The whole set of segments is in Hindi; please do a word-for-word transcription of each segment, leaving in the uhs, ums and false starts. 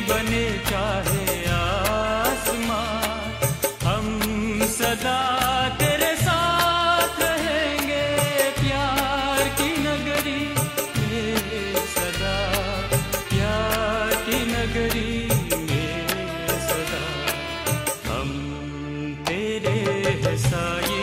बने चाहे आसमां, हम सदा तेरे साथ रहेंगे प्यार की नगरी में, सदा प्यार की नगरी में सदा। हम तेरे हैं साई,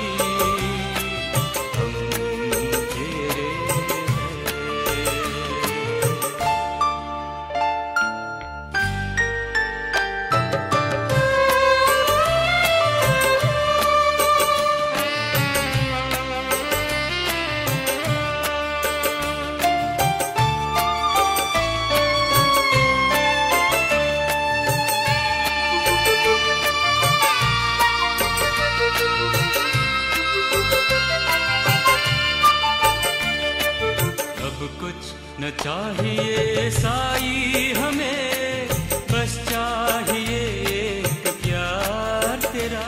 न चाहिए साई हमें, बस चाहिए एक प्यार तेरा।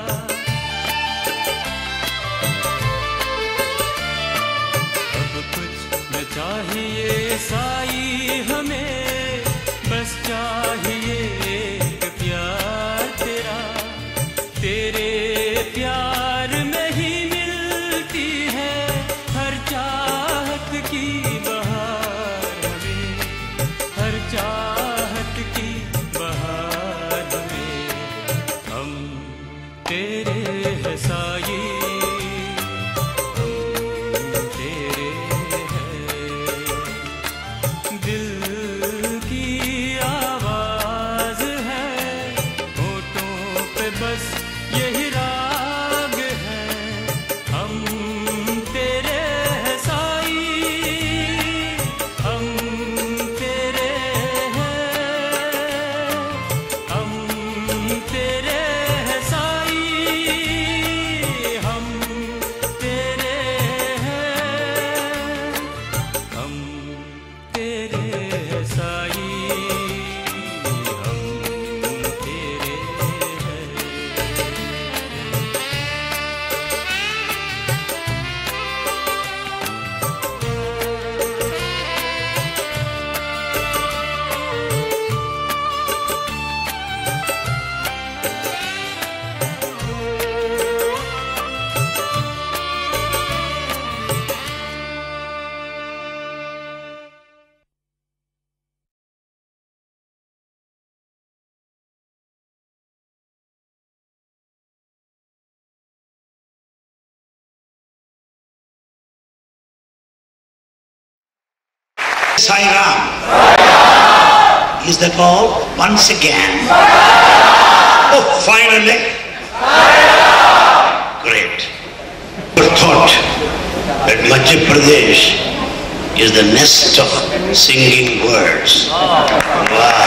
अब कुछ न चाहिए साई हमें, बस चाहिए एक प्यार तेरा। तेरे प्यार में ही मिलती है हर चाहत की चाहत की बहार में। हम तेरे हैं साई, हम तेरे हैं। दिल की आवाज है होठों पे बस यही राग है। हम तेरे हैं साई, हम Sai Ram. Is that all? Once again. Oh, finally. Great. I thought that Madhya Pradesh is the nest of singing birds. Wow.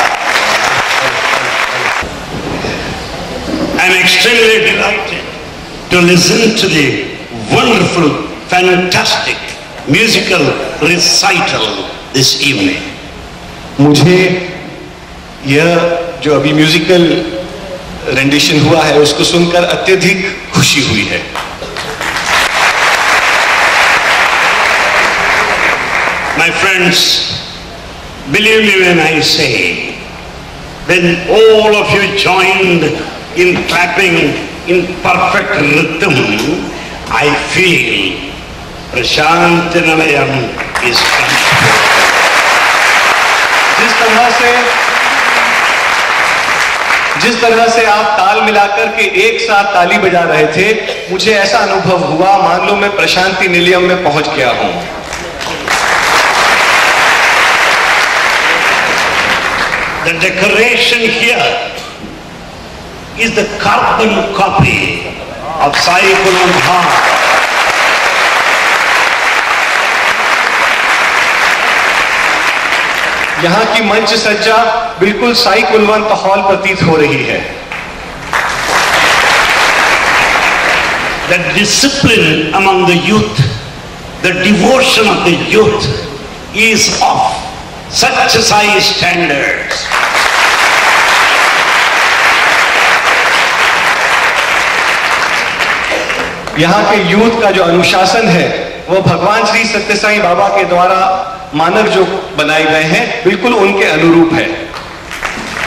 I'm extremely delighted to listen to the wonderful, fantastic musical recital this evening. मुझे यह जो अभी म्यूजिकल रेंडिशन हुआ है उसको सुनकर अत्यधिक खुशी हुई है। My friends, believe me when I say, when all of you joined in clapping in perfect rhythm, I feel Prashant Nilayam is complete. जिस तरह से जिस तरह से आप ताल मिलाकर के एक साथ ताली बजा रहे थे, मुझे ऐसा अनुभव हुआ मान लो मैं प्रशांति निलयम में पहुंच गया हूं। The decoration here is the carbon copy of Sai Kulwant Hall. यहाँ की मंच सज्जा बिल्कुल साई कुलवंत हॉल प्रतीत हो रही है। The discipline among the youth, the devotion of the youth is of such high standards. यहाँ के यूथ का जो अनुशासन है वो भगवान श्री सत्य साईं बाबा के द्वारा मानक जो बनाए गए हैं बिल्कुल उनके अनुरूप है।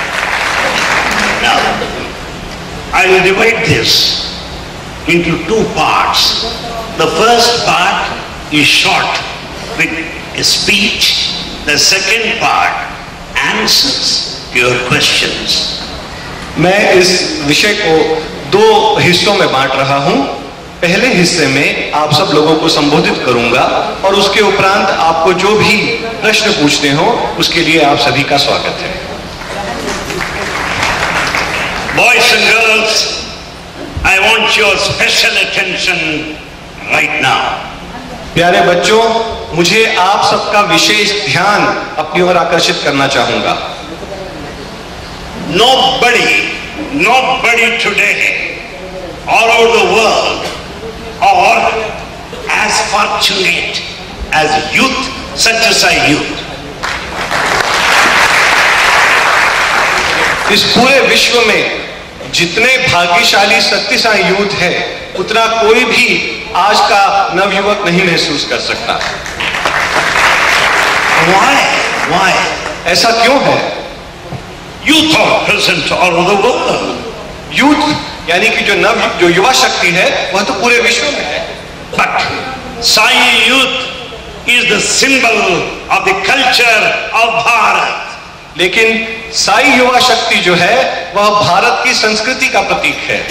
I will divide this into two parts. The first part is short with a speech. The second part answers to your questions. मैं इस विषय को दो हिस्सों में बांट रहा हूं। पहले हिस्से में आप सब लोगों को संबोधित करूंगा और उसके उपरांत आपको जो भी प्रश्न पूछने हो उसके लिए आप सभी का स्वागत है। Boys and girls, I want your special attention right now. प्यारे बच्चों, मुझे आप सबका विशेष ध्यान अपनी ओर आकर्षित करना चाहूंगा। Nobody, nobody today all over the world are as fortunate as youth, such as I youth. इस पूरे विश्व में जितने भाग्यशाली सत्यसाई यूथ है उतना कोई भी आज का नवयुवक नहीं महसूस कर सकता। Why? Why? ऐसा क्यों है? Youth are present all over the world. Youth यानी कि जो नव जो युवा शक्ति है वह तो पूरे विश्व में है। But Sai youth is the symbol of the culture of Bharat. लेकिन साई युवा शक्ति जो है वह भारत की संस्कृति का प्रतीक है।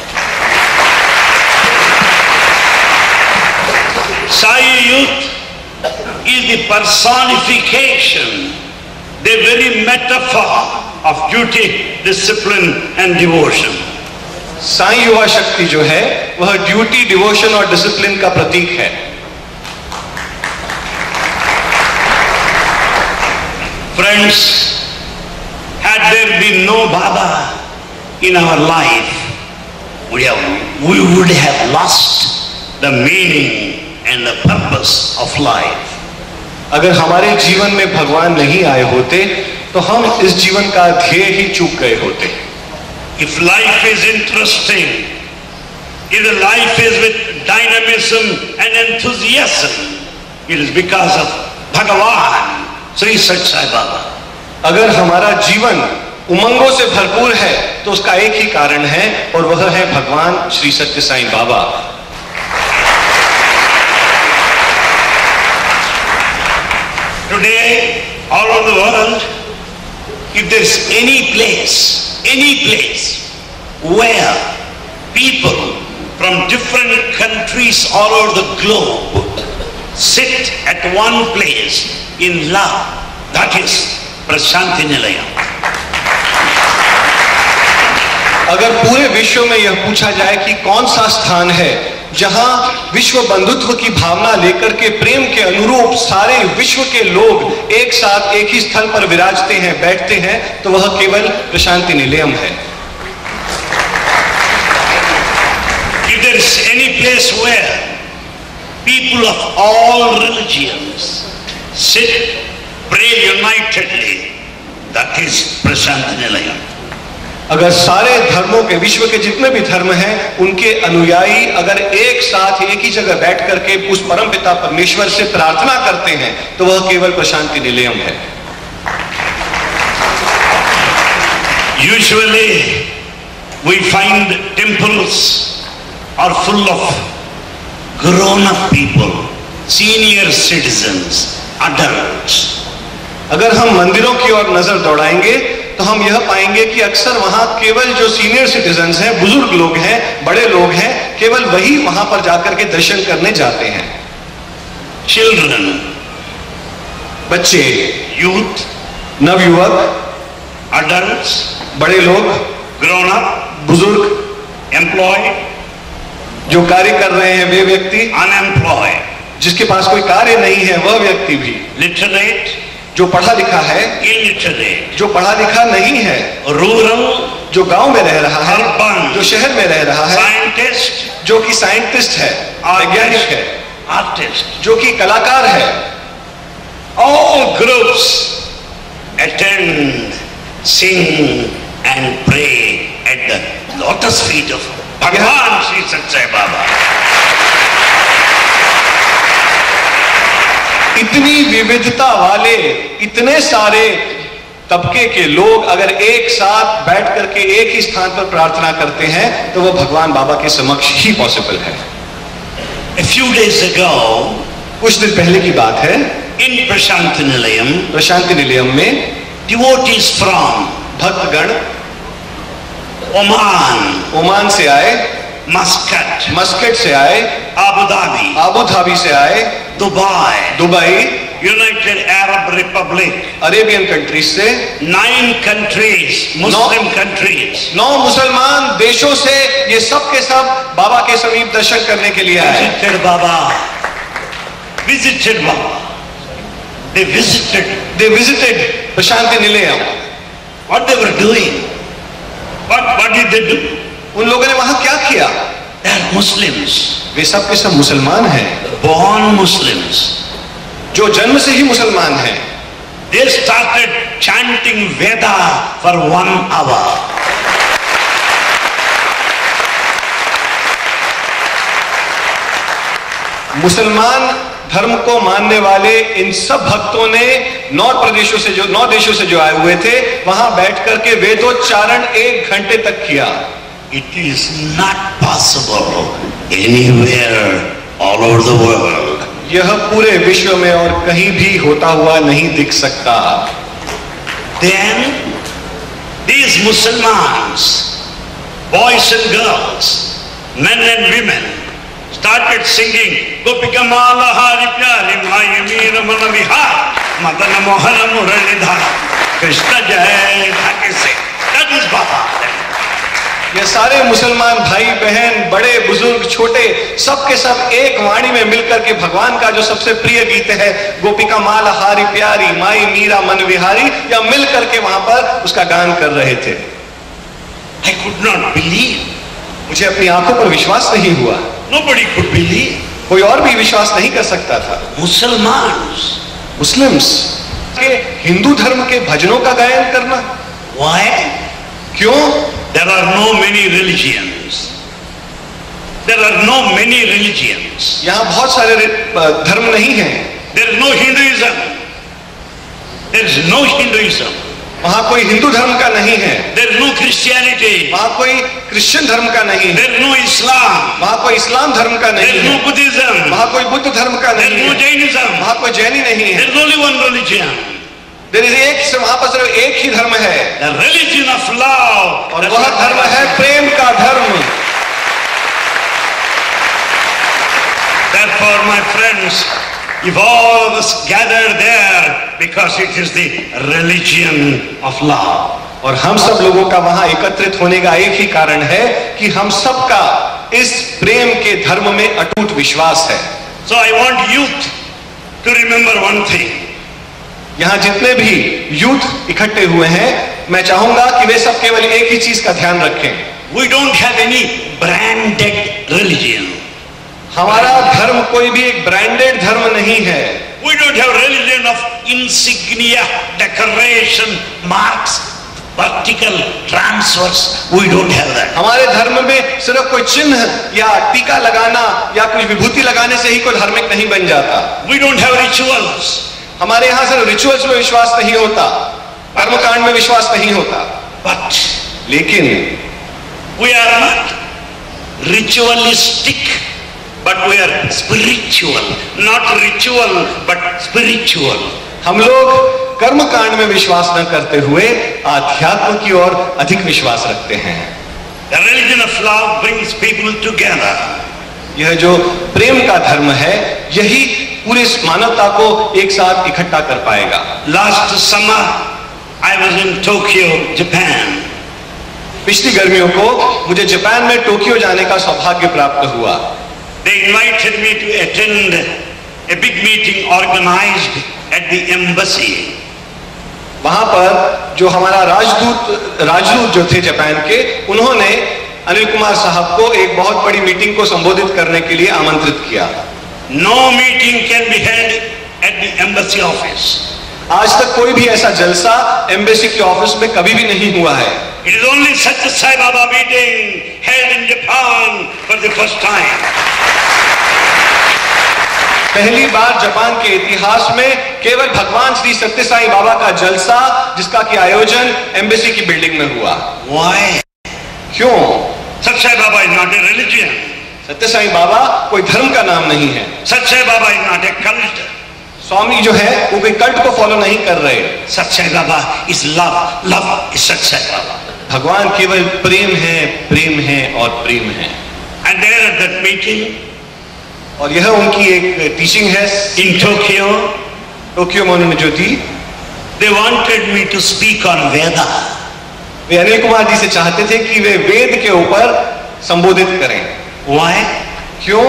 Sai youth is the personification, the very metaphor of duty, discipline and devotion. Sai युवा शक्ति जो है वह ड्यूटी, डिवोशन और डिसिप्लिन का प्रतीक है। Friends, had there been no Baba in our life, we, have, we would have lost the meaning and the purpose of life. अगर हमारे जीवन में भगवान नहीं आए होते तो हम इस जीवन का ध्येय ही चूक गए होते। If life is interesting, if the life is with dynamism and enthusiasm, it is because of Bhagavan, Sri Sathya Sai Baba. अगर हमारा जीवन उमंगों से भरपूर है तो उसका एक ही कारण है और वह है भगवान श्री सत्य Sai Baba. Today, all over the world, if there is any place, any place where people from different countries all over the globe sit at one place in love, that is Prashanti Nilayam. अगर पूरे विश्व में यह पूछा जाए कि कौन सा स्थान है जहां विश्व बंधुत्व की भावना लेकर के प्रेम के अनुरूप सारे विश्व के लोग एक साथ एक ही स्थल पर विराजते हैं, बैठते हैं, तो वह केवल प्रशांति निलयम है। If there is any place where people of all religions sit, pray unitedly, that is Prashanti Nilayam. अगर सारे धर्मों के, विश्व के जितने भी धर्म हैं, उनके अनुयायी अगर एक साथ एक ही जगह बैठ करके उस परमपिता परमेश्वर से प्रार्थना करते हैं तो वह केवल प्रशांति निलयम है। Usually we find temples are full of grown-up people, senior citizens, adults. अगर हम मंदिरों की ओर नजर दौड़ाएंगे तो हम यह पाएंगे कि अक्सर वहां केवल जो सीनियर सिटीजन्स हैं, बुजुर्ग लोग हैं, बड़े लोग हैं, केवल वही वहां पर जाकर के दर्शन करने जाते हैं। Children, बच्चे, youth, नवयुवक, adults, बड़े लोग, grown up, बुजुर्ग, employed, जो कार्य कर रहे हैं वे व्यक्ति, unemployed, जिसके पास कोई कार्य नहीं है वह व्यक्ति भी, literate, जो पढ़ा लिखा है, illiterate, जो पढ़ा लिखा नहीं है, rural, जो गांव में रह रहा है, urban, जो शहर में रह रहा है, scientist, जो कि साइंटिस्ट है, वैज्ञानिक है, artist, जो कि कलाकार है, all groups attend, sing and pray at the lotus feet of Bhagavan Sri Sathya Sai Baba. इतनी विविधता वाले इतने सारे तबके के लोग अगर एक साथ बैठ करके एक ही स्थान पर प्रार्थना करते हैं तो वो भगवान बाबा के समक्ष ही पॉसिबल है। A few days ago, कुछ दिन पहले की बात है, in Prashanti Nilayam, Prashanti Nilayam में devotees from भक्तगण Oman, ओमान से आए, Muscat, मस्कट से आए, Abu Dhabi, आबू धाबी से आए, Dubai, Dubai, United Arab Republic, Arabian countries से, nine countries, Muslim countries, नौ मुसलमान देशों से, ये सब के सब बाबा के समीप दर्शन करने के लिए आए। visited Baba, visited Baba. They visited. They visited Prashanti Nilayam. What they were doing? What what did they do? उन लोगों ने वहां क्या किया? They are Muslims, वे सब के सब मुसलमान हैं, born Muslims. जो जन्म से ही मुसलमान हैं। They started chanting Veda for one hour. मुसलमान धर्म को मानने वाले इन सब भक्तों ने नौ प्रदेशों से जो नौ देशों से जो आए हुए थे वहां बैठ करके वेदोच्चारण एक घंटे तक किया। It is not possible anywhere all over the world. यह पूरे विश्व में और कहीं भी होता हुआ नहीं दिख सकता। Then these Muslims, boys and girls, men and women, started singing Gopika Mala Hari Pyari Mai Meera Mana Vihar Madana Mohana Muralidhar Krishna Jai Dhake Se. That is Baba. ये सारे मुसलमान भाई बहन बड़े बुजुर्ग छोटे सब के सब एक वाणी में मिलकर के भगवान का जो सबसे प्रिय गीत है गोपिका माल हारी प्यारी माई मीरा मन विहारी या मिल करके वहां पर उसका गान कर रहे थे। I could not believe. मुझे अपनी आंखों पर विश्वास नहीं हुआ। Nobody could believe. कोई और भी विश्वास नहीं कर सकता था। Muslims. मुस्लिम्स के हिंदू धर्म के भजनों का गायन करना। Why? क्यों? There are no many religions. There are no many religions. यहाँ बहुत सारे धर्म नहीं हैं। There is no Hinduism. There is no Hinduism. वहाँ कोई हिंदू धर्म का नहीं है। There is no Christianity. वहाँ कोई क्रिश्चियन धर्म का नहीं है। There is no Islam. वहाँ कोई इस्लाम धर्म का There नहीं is no है। Buddhism. वहाँ कोई बुद्ध धर्म का There नहीं is no है। Jainism. वहाँ कोई जैनी नहीं है। There is only one religion. There is एक वहाँ पर सिर्फ एक ही धर्म है The religion of love. और वह धर्म है प्रेम का धर्म। Therefore, my friends, if all of us gather there, because it is the religion of love. और हम सब लोगों का वहां एकत्रित होने का एक ही कारण है कि हम सबका इस प्रेम के धर्म में अटूट विश्वास है। So I want youth to remember one thing. यहाँ जितने भी यूथ इकट्ठे हुए हैं मैं चाहूंगा कि वे सब केवल एक ही चीज का ध्यान रखें। We don't have any branded religion. हमारा धर्म कोई भी एक ब्रांडेड धर्म नहीं है। We don't have religion of insignia, decoration, marks, vertical transfers. We don't have that. हमारे धर्म में सिर्फ कोई चिन्ह या टीका लगाना या कुछ विभूति लगाने से ही कोई धार्मिक नहीं बन जाता। We don't have rituals. हमारे यहाँ सिर्फ रिचुअल्स में विश्वास नहीं होता, कर्मकांड में विश्वास नहीं होता। But लेकिन we are not ritualistic, but we are spiritual. Not ritual, but spiritual. हम लोग कर्मकांड में विश्वास न करते हुए आध्यात्म की ओर अधिक विश्वास रखते हैं। The religion of love brings people together. यह जो प्रेम का धर्म है यही पूरी मानवता को एक साथ इकट्ठा कर पाएगा। Last summer, I was in Tokyo, Japan. पिछली गर्मियों को मुझे जापान में टोक्यो जाने का सौभाग्य प्राप्त हुआ। They invited me to attend a big meeting organized at the embassy. वहां पर जो हमारा राजदूत राजदूत जो थे जापान के उन्होंने अनिल कुमार साहब को एक बहुत बड़ी मीटिंग को संबोधित करने के लिए आमंत्रित किया। No meeting can be held at the embassy office. आज तक कोई भी ऐसा जलसा एम्बेसी के ऑफिस में कभी भी नहीं हुआ है। It is only such a Sai Baba meeting held in Japan for the first time. पहली बार जापान के इतिहास में केवल भगवान श्री सत्य साईं बाबा का जलसा, जिसका कि आयोजन एम्बेसी की बिल्डिंग में हुआ। Why? क्यों? Sathya Sai Baba is not a religion. सत्य साईं बाबा कोई धर्म का नाम नहीं है। Sathya Sai Baba is not a cult. स्वामी जो है वो कोई कल्ट को फॉलो नहीं कर रहे। Sathya Sai Baba is love. Love is Sathya Sai Baba. भगवान केवल प्रेम है, प्रेम है और प्रेम है। And there at that meeting, और यह उनकी एक टीचिंग है in Tokyo, टोक्यो में उन्होंने जो दी, they wanted me to speak on Veda. वे अनिल कुमार जी से चाहते थे कि वे वेद के ऊपर संबोधित करें। Why? क्यों?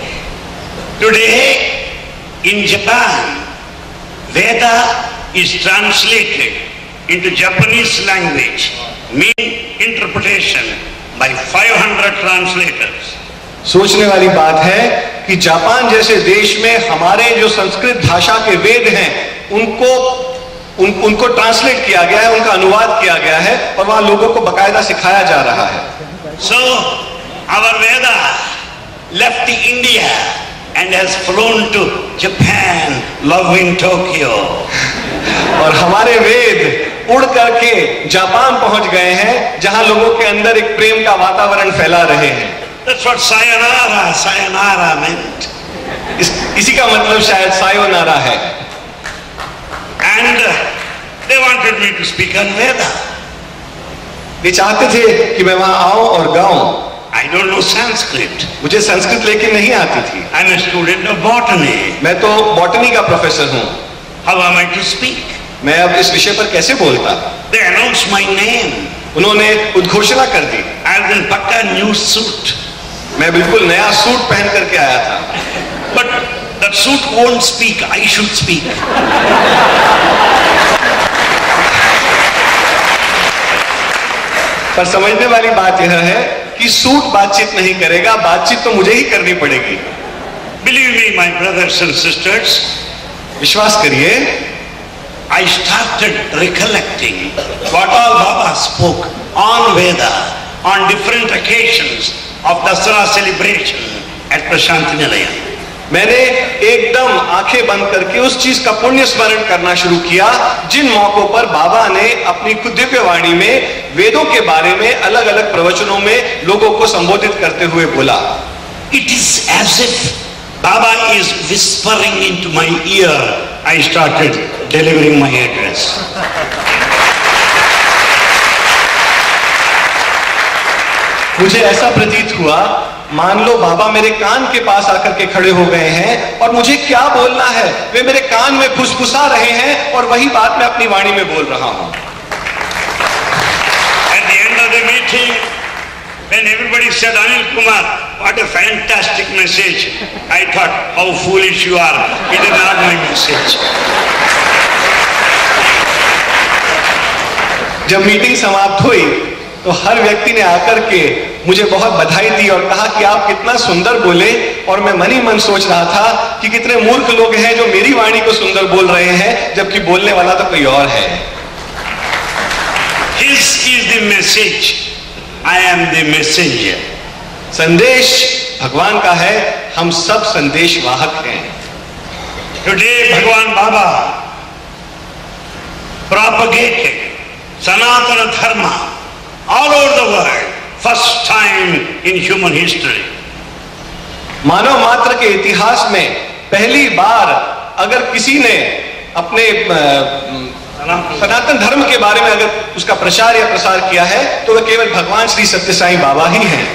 Today in Japan, Veda is translated into Japanese language, mean interpretation by five hundred translators. सोचने वाली बात है कि जापान जैसे देश में हमारे जो संस्कृत भाषा के वेद हैं उनको उन, उनको ट्रांसलेट किया गया है, उनका अनुवाद किया गया है और वहां लोगों को बकायदा सिखाया जा रहा है। So our Veda left India and has flown to Japan, loving Tokyo. और हमारे वेद उड़ करके जापान पहुंच गए हैं, जहां लोगों के अंदर एक प्रेम का वातावरण फैला रहे हैं। That's what sayonara, sayonara meant. इस, इसी का मतलब शायद सायोनारा है। And they wanted me to speak on Veda. वे चाहते थे कि मैं वहां आऊं और गाऊं। I don't know Sanskrit. मुझे संस्कृत लेकिन नहीं आती थी। I'm a student of botany. मैं तो बॉटनी का प्रोफेसर हूं। How am I to speak? मैं अब इस विषय पर कैसे बोलता? They announced my name. उन्होंने उद्घोषणा कर दी। I was in पक्का new suit. मैं बिल्कुल नया सूट पहन करके आया था। But that suit won't speak. I should speak. पर समझने वाली बात यह है कि सूट बातचीत नहीं करेगा, बातचीत तो मुझे ही करनी पड़ेगी। Believe me, my brothers and sisters, विश्वास करिए, I started recollecting what all Baba spoke on Veda on different occasions of Dasara celebration at Prashanti Nilayam. मैंने एकदम आंखें बंद करके उस चीज का पुण्य स्मरण करना शुरू किया जिन मौकों पर बाबा ने अपनी दिव्य वाणी में वेदों के बारे में अलग अलग प्रवचनों में लोगों को संबोधित करते हुए बोला। It is as if Baba is whispering into my ear. I started delivering my address. मुझे ऐसा प्रतीत हुआ मान लो बाबा मेरे कान के पास आकर के खड़े हो गए हैं और मुझे क्या बोलना है वे मेरे कान में फुसफुसा रहे हैं और वही बात मैं अपनी वाणी में बोल रहा हूं। At the end of the meeting, when everybody said, Anil Kumar, what a fantastic message, I thought, how foolish you are. It is not my message. जब मीटिंग समाप्त हुई तो हर व्यक्ति ने आकर के मुझे बहुत बधाई दी और कहा कि आप कितना सुंदर बोले, और मैं मन ही मन सोच रहा था कि कितने मूर्ख लोग हैं जो मेरी वाणी को सुंदर बोल रहे हैं जबकि बोलने वाला तो कोई और है। His is the message. I am the messenger. संदेश भगवान का है, हम सब संदेश वाहक हैं। Today Bhagwan Baba propagated Sanatana Dharma all over the world, first time in human history. मानव मात्र के इतिहास में पहली बार अगर किसी ने अपने सनातन धर्म के बारे में अगर उसका प्रचार या प्रसार किया है तो वह केवल भगवान श्री सत्य साईं बाबा ही हैं।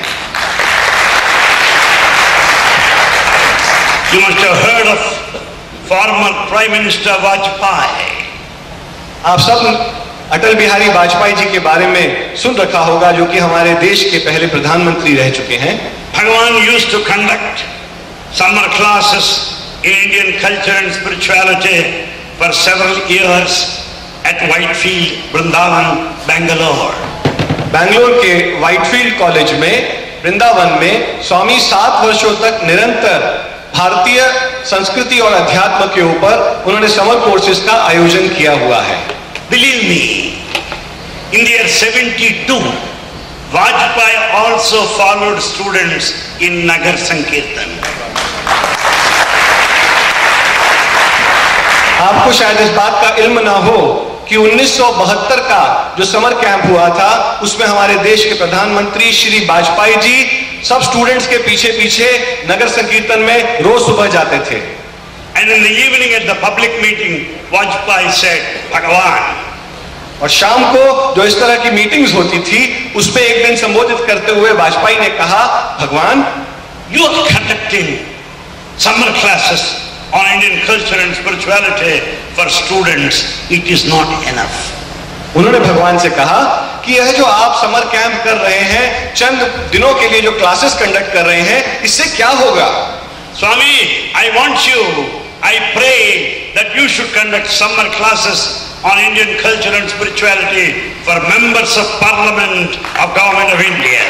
You must have heard of former Prime Minister Vajpayee. आप सब अटल बिहारी वाजपेयी जी के बारे में सुन रखा होगा, जो कि हमारे देश के पहले प्रधानमंत्री रह चुके हैं। Bhagwan used to conduct summer classes in Indian culture and spirituality for several years at Whitefield, Vrindavan, Bangalore. Bangalore के व्हाइटफील्ड कॉलेज में वृंदावन में स्वामी सात वर्षों तक निरंतर भारतीय संस्कृति और अध्यात्म के ऊपर उन्होंने समर कोर्सेज का आयोजन किया हुआ है। Believe me, in the year seventy-two, Vajpayee also followed students in Nagar Sankirtan. आपको शायद इस बात का इल्म ना हो कि उन्नीस सौ बहत्तर का जो समर कैंप हुआ था उसमें हमारे देश के प्रधानमंत्री श्री वाजपेयी जी सब स्टूडेंट्स के पीछे पीछे नगर संकीर्तन में रोज सुबह जाते थे। And in the evening at the public meeting, Vajpayee said, Bhagavan. और शाम को जो इस तरह की मीटिंग्स होती थी उसमें एक दिन संबोधित करते हुए वाजपेयी ने कहा, भगवान, you are conducting summer classes on Indian culture and spirituality for students. It is not enough. उन्होंने भगवान से कहा कि यह जो आप समर कैंप कर रहे हैं, चंद दिनों के लिए जो क्लासेस कंडक्ट कर रहे हैं, इससे क्या होगा? Swami, I want you, I pray that you should conduct summer classes on Indian culture and spirituality for members of Parliament of Government of India.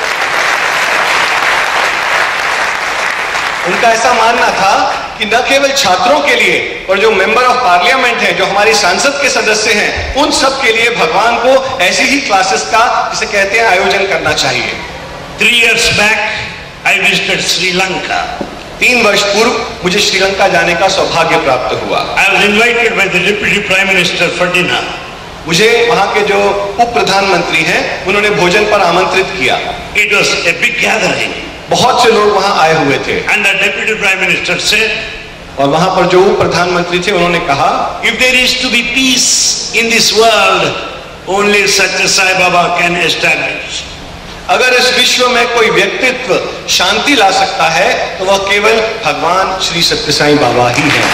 उनका ऐसा मानना था कि न केवल छात्रों के लिए और जो मेंबर ऑफ पार्लियामेंट हैं, जो हमारी संसद के सदस्य हैं, उन सब के लिए भगवान को ऐसी ही क्लासेस का, जिसे कहते हैं, आयोजन करना चाहिए। Three years back, I visited Sri Lanka. तीन वर्ष पूर्व मुझे श्रीलंका जाने का सौभाग्य प्राप्त हुआ। I was invited by the Deputy Prime Minister for dinner. मुझे वहाँ के जो उप प्रधानमंत्री हैं, उन्होंने भोजन पर आमंत्रित किया। It was a big gathering. बहुत से लोग वहाँ आए हुए थे। And the Deputy Prime Minister said, और वहाँ पर जो उप प्रधानमंत्री थे, उन्होंने कहा, if there is to be peace in this world, only Satya Sai Baba can establish. अगर इस विश्व में कोई व्यक्तित्व शांति ला सकता है तो वह केवल भगवान श्री सत्य साईं बाबा ही हैं।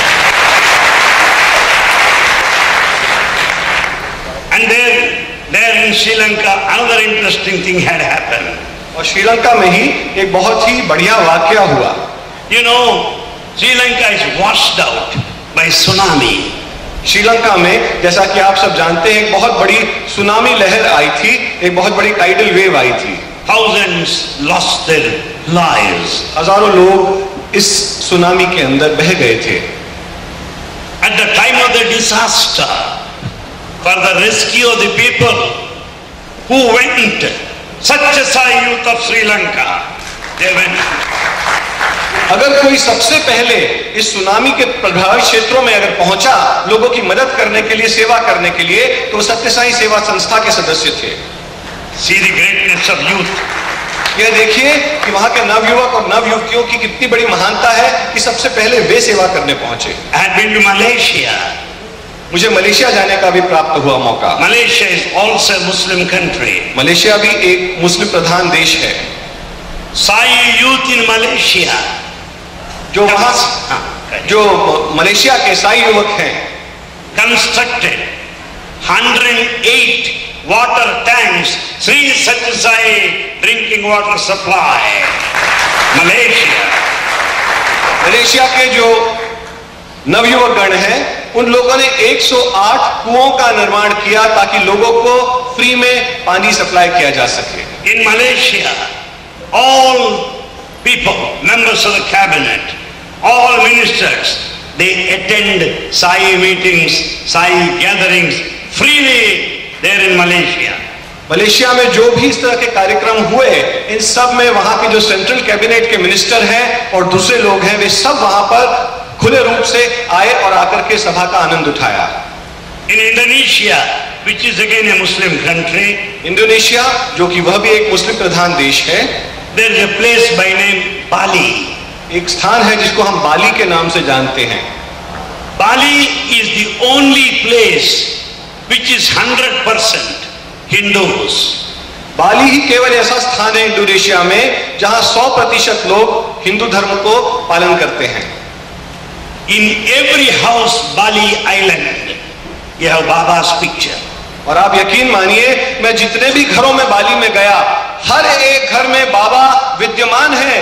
And there, there in Sri Lanka, another interesting thing had happened. और श्रीलंका में ही एक बहुत ही बढ़िया वाकया हुआ। You know, Sri Lanka is washed out by tsunami. Sri Lanka में, जैसा कि आप सब जानते हैं, एक बहुत बड़ी सुनामी लहर आई थी, एक बहुत बड़ी टाइडल वेव आई थी। Thousands lost their lives. हजारों लोग इस सुनामी के अंदर बह गए थे। At the time of the disaster, for the rescue of the people who went, Satya Sai Youth of Sri Lanka, they went. अगर कोई सबसे पहले इस सुनामी के प्रभावित क्षेत्रों में अगर पहुंचा लोगों की मदद करने के लिए, सेवा करने के लिए, तो सत्य साई सेवा संस्था के सदस्य थे। See the greatness of youth. यह देखिए कि वहां के नवयुवक और नवयुवतियों की कितनी बड़ी महानता है कि सबसे पहले वे सेवा करने पहुंचे। I had been to Malaysia. मुझे मलेशिया जाने का भी प्राप्त हुआ मौका। Malaysia is also a Muslim country. Malaysia भी एक मुस्लिम प्रधान देश है। Sai Youth in Malaysia. जो वहां जो मलेशिया के साई युवक हैं, constructed one hundred eight water tanks, Sri Satya Sai drinking water supply, Malaysia. Malaysia के जो नवयुवक गण हैं, उन लोगों ने एक सौ आठ कुओं का निर्माण किया ताकि लोगों को फ्री में पानी सप्लाई किया जा सके। In Malaysia, all people, members of the cabinet, all ministers, they attend Sai meetings, Sai gatherings freely there in Malaysia. Malaysia में जो भी इस तरह के कार्यक्रम हुए, इन सब में वहां के जो सेंट्रल कैबिनेट के मिनिस्टर हैं और दूसरे लोग हैं, वे सब वहां पर खुले रूप से आए और आकर के सभा का आनंद उठाया। In Indonesia, which is again a Muslim country, Indonesia, जो कि वह भी एक मुस्लिम प्रधान देश है, there is a place by name Bali. एक स्थान है जिसको हम बाली के नाम से जानते हैं। Bali is the only place which is one hundred percent Hindus. बाली ही केवल ऐसा स्थान है इंडोनेशिया में जहां सौ प्रतिशत लोग हिंदू धर्म को पालन करते हैं। In every house, Bali Island, you have Baba's picture. और आप यकीन मानिए, मैं जितने भी घरों में बाली में गया, हर एक घर में बाबा विद्यमान है।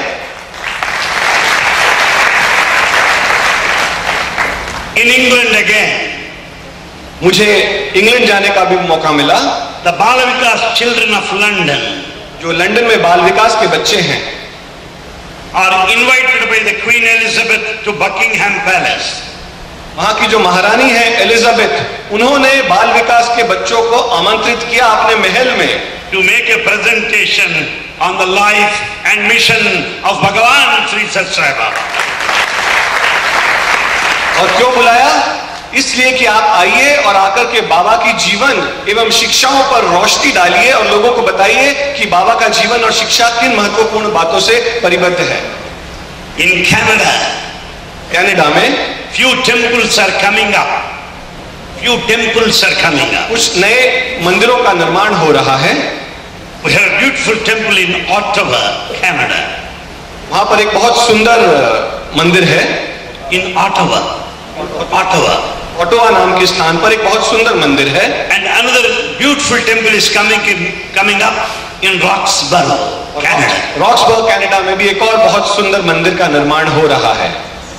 In England again, मुझे इंग्लैंड जाने का भी मौका मिला। the Bal Vikas children of London जो लंदन में बाल विकास के बच्चे हैं, are invited by the Queen Elizabeth to Buckingham Palace. वहां की जो महारानी है एलिजाबेथ, उन्होंने बाल विकास के बच्चों को आमंत्रित किया अपने महल में to make a presentation on the life and mission of Bhagavan Sri Satya Sai Baba. और क्यों बुलाया? इसलिए कि आप आइए और आकर के बाबा की जीवन एवं शिक्षाओं पर रोशनी डालिए और लोगों को बताइए कि बाबा का जीवन और शिक्षा किन महत्वपूर्ण बातों से परिबद्ध है। In Canada, कनाडा में few temples are coming up. Few temples are coming up. कुछ नए मंदिरों का निर्माण हो रहा है। We have a beautiful temple in Ottawa, Canada. वहां पर एक बहुत सुंदर मंदिर है। In Ottawa, Ottawa. ओटावा नाम के स्थान पर एक बहुत सुंदर मंदिर है। And another beautiful temple is coming in, coming up in Roxborough, Canada. Roxborough Canada में भी एक और बहुत सुंदर मंदिर का निर्माण हो रहा है।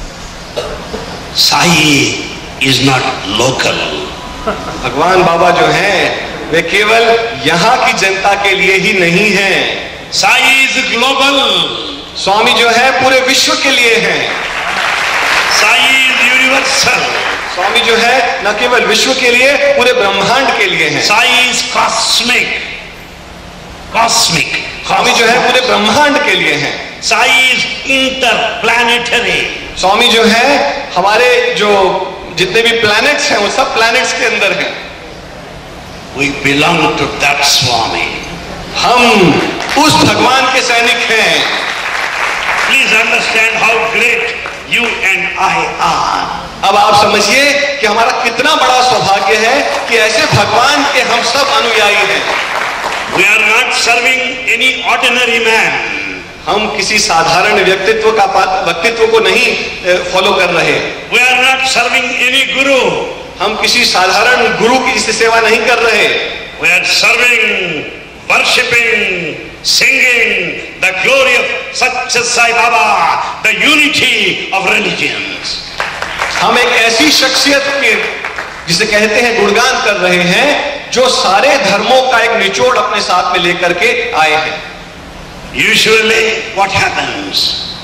Sai is not local. भगवान बाबा जो हैं वे केवल यहाँ की जनता के लिए ही नहीं हैं। Sai is global. स्वामी जो है पूरे विश्व के लिए हैं। Sai is universal. स्वामी जो है न केवल विश्व के लिए पूरे ब्रह्मांड के लिए हैं। Sai is cosmic. Cosmic. स्वामी जो है पूरे ब्रह्मांड के लिए हैं। Sai is interplanetary. स्वामी जो है हमारे जो जितने भी प्लैनेट्स हैं वो सब प्लैनेट्स के अंदर हैं। We belong to that Swami. हम उस भगवान के सैनिक हैं। Please understand how great you and I are. अब आप समझिए कि हमारा कितना बड़ा सौभाग्य है कि ऐसे भगवान के हम सब अनुयायी हैं। We are not serving any ordinary man. हम किसी साधारण व्यक्तित्व का व्यक्तित्व को नहीं फॉलो कर रहे। We are not serving any guru. हम किसी साधारण गुरु की सेवा नहीं कर रहे। We are serving, worshipping, singing the glory of Satya Sai Baba, the unity of religions. हम एक ऐसी शख्सियत के जिसे कहते हैं गुणगान कर रहे हैं जो सारे धर्मों का एक निचोड़ अपने साथ में लेकर के आए हैं। Usually what happens?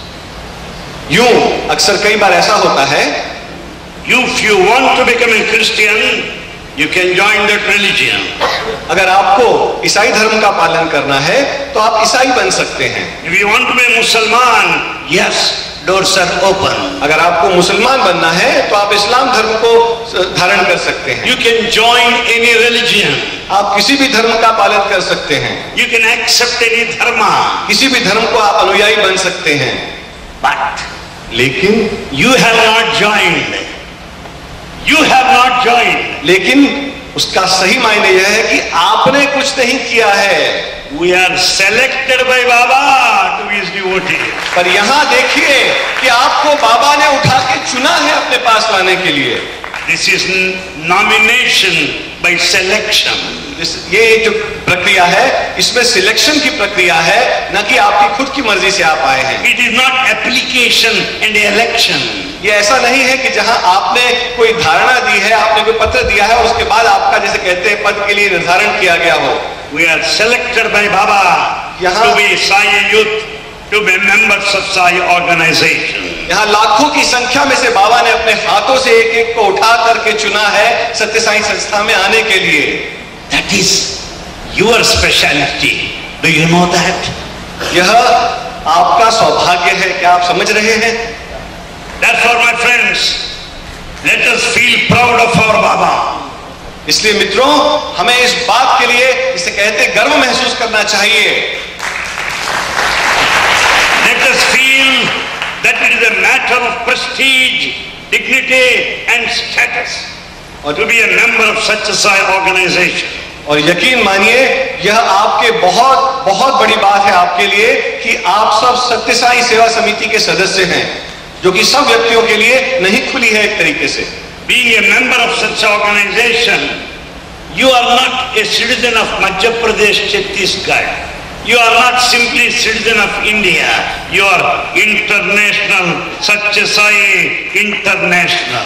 यूं अक्सर कई बार ऐसा होता है, You, if you want to become a Christian, you can join that religion. अगर आपको ईसाई धर्म का पालन करना है तो आप ईसाई बन सकते हैं। If you want to be a Musliman, yes, doors are open. अगर आपको मुसलमान बनना है तो आप इस्लाम धर्म को धारण कर सकते हैं। You can join any religion. आप किसी भी धर्म का पालन कर सकते हैं। You can accept any dharma. किसी भी धर्म को आप अनुयायी बन सकते हैं। But लेकिन you have not joined. You have not joined. लेकिन उसका सही मायने यह है कि आपने कुछ नहीं किया है। We are selected by Baba to be his devotee. पर यहाँ देखिए कि आपको बाबा ने उठा के चुना है अपने पास लाने के लिए। This is nomination by selection. ये जो प्रक्रिया है इसमें सिलेक्शन की प्रक्रिया है, न कि आपकी खुद की मर्जी से आप आए हैं। It is not application and election. ये ऐसा नहीं है कि जहां आपने कोई धारणा दी है, आपने कोई पत्र दिया है और उसके बाद आपका जैसे कहते हैं पद के लिए निर्धारण किया गया हो। We are selected by Baba to be Sai youth, to be members of Sai organization. यहाँ लाखों की संख्या में से बाबा ने अपने हाथों से एक एक को उठा करके चुना है सत्य साई संस्था में आने के लिए। That is your specialty. Do you know that? यह आपका सौभाग्य है, क्या आप समझ रहे हैं? Therefore, my friends, let us feel proud of our Baba. इसलिए मित्रों, हमें इस बात के लिए जिसे कहते हैं गर्व महसूस करना चाहिए। Let us feel that it is a matter of prestige, dignity and status to be a member of such a Sai organization. और यकीन मानिए यह आपके बहुत बहुत बड़ी बात है आपके लिए कि आप सब सत्य साई सेवा समिति के सदस्य हैं, जो कि सब व्यक्तियों के लिए नहीं खुली है एक तरीके से। Being a member of such an organization, you are not a citizen of Madhya Pradesh, Chhattisgarh. You are not simply citizen of India. You are international, Satya Sai International.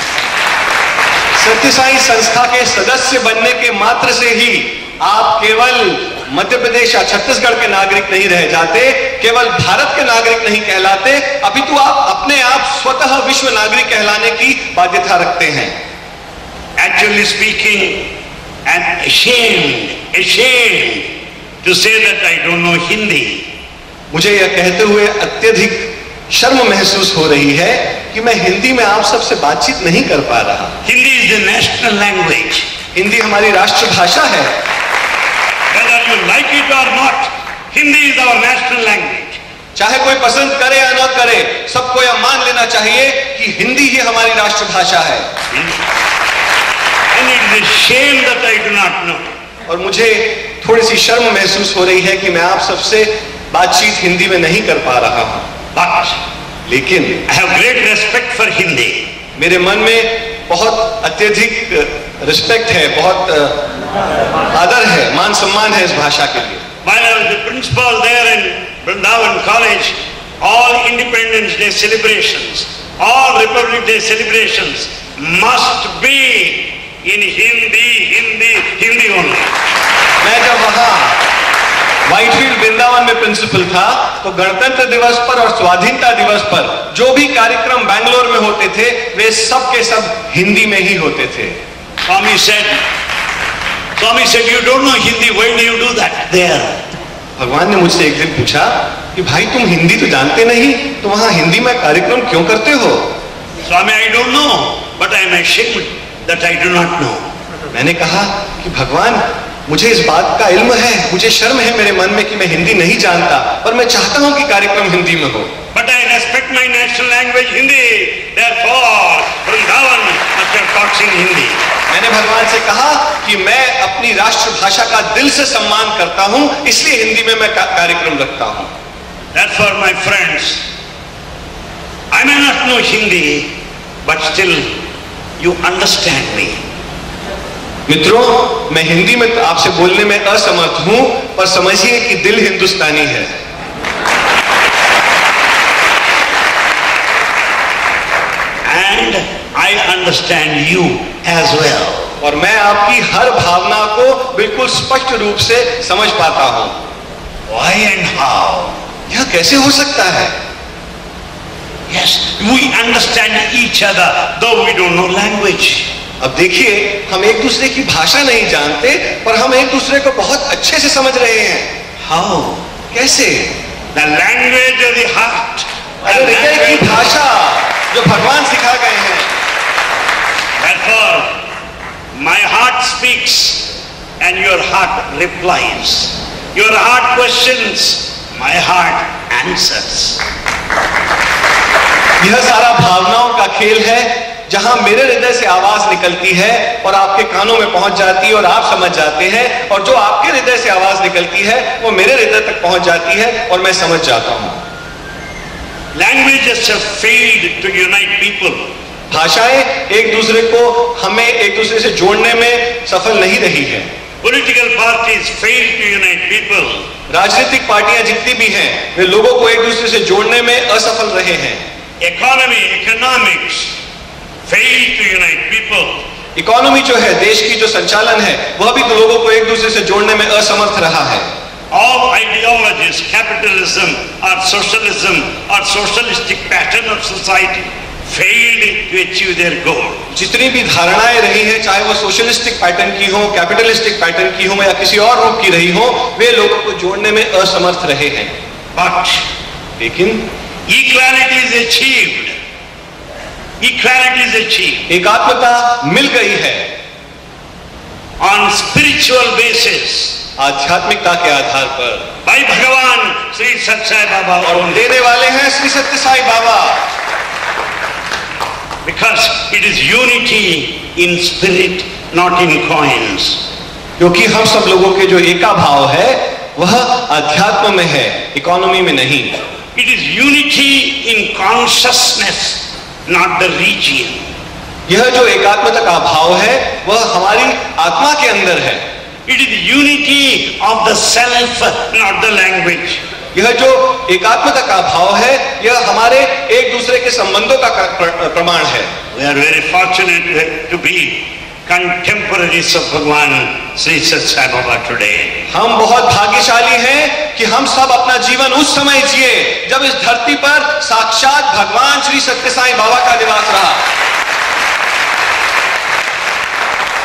सत्य साई संस्था के सदस्य बनने के मात्र से ही आप केवल मध्य प्रदेश या छत्तीसगढ़ के नागरिक नहीं रह जाते, केवल भारत के नागरिक नहीं कहलाते, अपितु आप अपने आप स्वतः विश्व नागरिक कहलाने की बाध्यता रखते हैं। Actually speaking, I'm ashamed, ashamed to say that I don't know Hindi. मुझे यह कहते हुए अत्यधिक शर्म महसूस हो रही है कि मैं हिंदी में आप सबसे बातचीत नहीं कर पा रहा। Hindi is the national language. Hindi हमारी राष्ट्रभाषा है। Whether you like it or not, Hindi is our national language. चाहे कोई पसंद करे या न करे, सबको यह मान लेना चाहिए कि हिंदी ही हमारी राष्ट्रभाषा है। And it is a shame that I do not know. और मुझे थोड़ी सी शर्म महसूस हो रही है कि मैं आप सबसे बातचीत हिंदी में नहीं कर पा रहा हूं। But लेकिन I have great respect for Hindi. मेरे मन में बहुत अत्यधिक रिस्पेक्ट है, बहुत आदर है, मान सम्मान है इस भाषा के लिए। While I was the principal there in Vrindavan College, all Independence Day celebrations, all Republic Day celebrations must be in Hindi, Hindi, Hindi only. मैं जब वहां व्हाइटफील्ड वृंदावन में प्रिंसिपल था, तो गणतंत्र दिवस पर और स्वाधीनता दिवस पर जो भी कार्यक्रम बैंगलोर में होते थे, वे सब के सब हिंदी में ही होते थे। Swami said, Swami said, you don't know Hindi, why do you do that there? भगवान ने मुझसे एक दिन पूछा कि भाई तुम हिंदी तो जानते नहीं, तो वहां हिंदी में कार्यक्रम क्यों करते हो? Swami, I don't know, but I am ashamed that I do not know. मैंने कहा कि भगवान, मुझे इस बात का इल्म है, मुझे शर्म है मेरे मन में कि मैं हिंदी नहीं जानता, पर मैं चाहता हूं कि कार्यक्रम हिंदी में हो। But I respect my national language Hindi, therefore Vrindavan must have talks in Hindi. मैंने भगवान से कहा कि मैं अपनी राष्ट्रभाषा का दिल से सम्मान करता हूं, इसलिए हिंदी में मैं कार्यक्रम रखता हूं। Therefore, my friends, I may not know Hindi, but still you understand me. मित्रों, मैं हिंदी में आपसे बोलने में असमर्थ हूं, पर समझिए कि दिल हिंदुस्तानी है। And I understand you as well. और मैं आपकी हर भावना को बिल्कुल स्पष्ट रूप से समझ पाता हूं। Why and how? यह कैसे हो सकता है? Yes, we understand each other, though we don't know language. अब देखिए, हम एक दूसरे की भाषा नहीं जानते, पर हम एक दूसरे को बहुत अच्छे से समझ रहे हैं। How? कैसे? The language of the heart. अरे हृदय की भाषा जो भगवान सिखा गए हैं। Therefore, my heart speaks and your heart replies. Your heart questions, my heart answers. यह सारा भावनाओं का खेल है, जहां मेरे हृदय से आवाज निकलती है और आपके कानों में पहुंच जाती है और आप समझ जाते हैं, और जो आपके हृदय से आवाज निकलती है वो मेरे हृदय तक पहुंच जाती है और मैं समझ जाता हूं। Languages have failed to unite people. भाषाएं एक दूसरे को हमें एक दूसरे से जोड़ने में सफल नहीं रही है। Political parties fail to unite people. राजनीतिक पार्टियां जितनी भी हैं, वे लोगों को एक दूसरे से जोड़ने में असफल रहे हैं। Economy, economics fail to unite people. Economy जो है, देश की जो संचालन है, वह भी तो लोगों को एक दूसरे से जोड़ने में असमर्थ रहा है। All ideologies, capitalism or socialism or socialistic pattern of society failed to achieve their goal. जितनी भी धारणाएं रही हैं, चाहे वो सोशलिस्टिक पैटर्न की हो, कैपिटलिस्टिक पैटर्न की हो या किसी और रूप की रही हो, वे लोगों को जोड़ने में असमर्थ रहे हैं। But लेकिन equality is achieved. Equality is achieved एकात्मता मिल गई है on spiritual basis आध्यात्मिकता के आधार पर by Bhagavan Sri Sathya Sai Baba, और देने वाले हैं श्री सत्य Sai Baba. because it is unity in spirit, not in coins. क्योंकि हम सब लोगों के जो एका भाव है वह अध्यात्म में है, इकोनॉमी में नहीं। It is unity in consciousness, not the region. यह जो एकात्मता का भाव है वह हमारी आत्मा के अंदर है। It is unity of the self, not the language. यह जो एकात्मता का भाव है, यह हमारे एक दूसरे के संबंधों का प्रमाण है। We are very fortunate to be contemporaries of Bhagwan Sri Sathya Sai Baba today. हम बहुत भाग्यशाली हैं कि हम सब अपना जीवन उस समय जिए जब इस धरती पर साक्षात भगवान श्री सत्य साई बाबा का निवास रहा।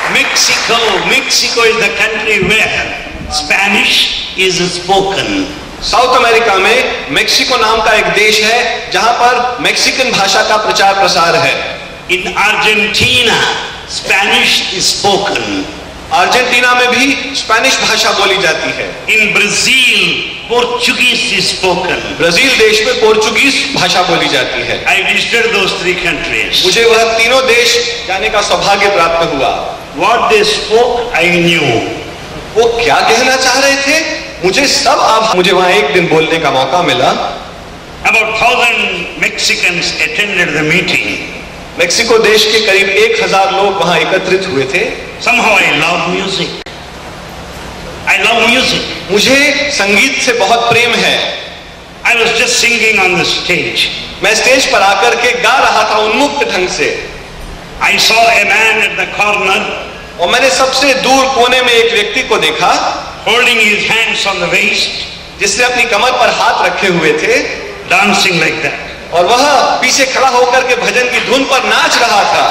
Mexico, Mexico is the country where Spanish is spoken. South America में मेक्सिको नाम का एक देश है जहां पर मेक्सिकन भाषा का प्रचार प्रसार है। In Argentina, Spanish is spoken. Argentina में भी स्पेनिश भाषा बोली जाती है। In Brazil, Portuguese is spoken. Brazil देश में पोर्चुगीज भाषा बोली जाती है। I visited those three countries. मुझे वह तीनों देश जाने का सौभाग्य प्राप्त हुआ। What they spoke, I knew. वो क्या कहना चाह रहे थे मुझे सब आप मुझे वहां एक दिन बोलने का मौका मिला। About thousand Mexicans attended the meeting. Mexico देश के करीब एक हजार लोग वहां एकत्रित हुए थे। Somehow I love music. I love music. मुझे संगीत से बहुत प्रेम है। I was just singing on the stage. मैं स्टेज पर आकर के गा रहा था उन्मुक्त ढंग से। I saw a man at the corner और मैंने सबसे दूर कोने में एक व्यक्ति को देखा holding his hands on the waist, जिसने अपनी कमर पर हाथ रखे हुए थे, dancing like that. और वह पीछे खड़ा होकर के भजन की धुन पर नाच रहा था।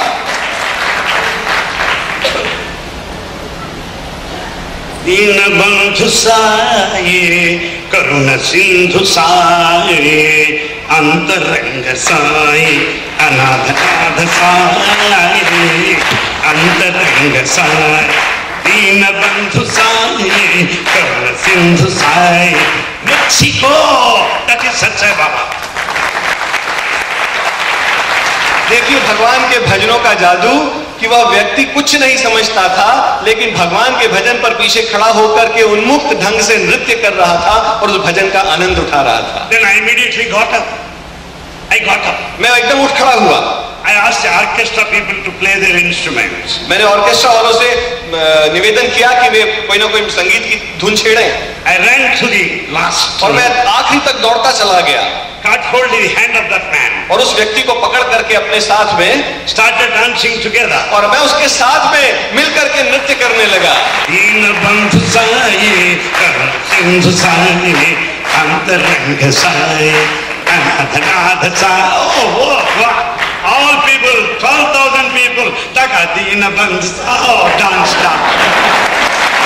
दीन बंधु साये करुण सिंधु साये अंतरंग साये अनाथ नाथ साये अंतरंग साये दीन बंधु साये करुण सिंधु साये मेक्सिको, that is सच्चा बाबा। देखिए भगवान के भजनों का जादू कि वह व्यक्ति कुछ नहीं समझता था, लेकिन भगवान के भजन पर पीछे खड़ा होकर के उन्मुक्त ढंग से नृत्य कर रहा था और उस भजन का आनंद उठा रहा था। Then I immediately got up. I got up. मैं एकदम उठ खड़ा हुआ। I asked the orchestra people to play their instruments. मैंने ऑर्केस्ट्रा वालों से निवेदन किया कि वे कोई ना कोई संगीत की धुन छेड़ें। I ran to the last. और मैं आखिरी तक दौड़ता चला गया। Caught hold in the hand of that man. और उस व्यक्ति को पकड़ करके अपने साथ में Started dancing together. और मैं उसके साथ में मिलकर के नृत्य करने लगा। दीन बंधु साये करुण सिंधु साये अंतरंग साये अनाथ नाथ साये। Oh, oh, wow. All people, twelve thousand people, taka deen bandhu saye, oh, dance, dance.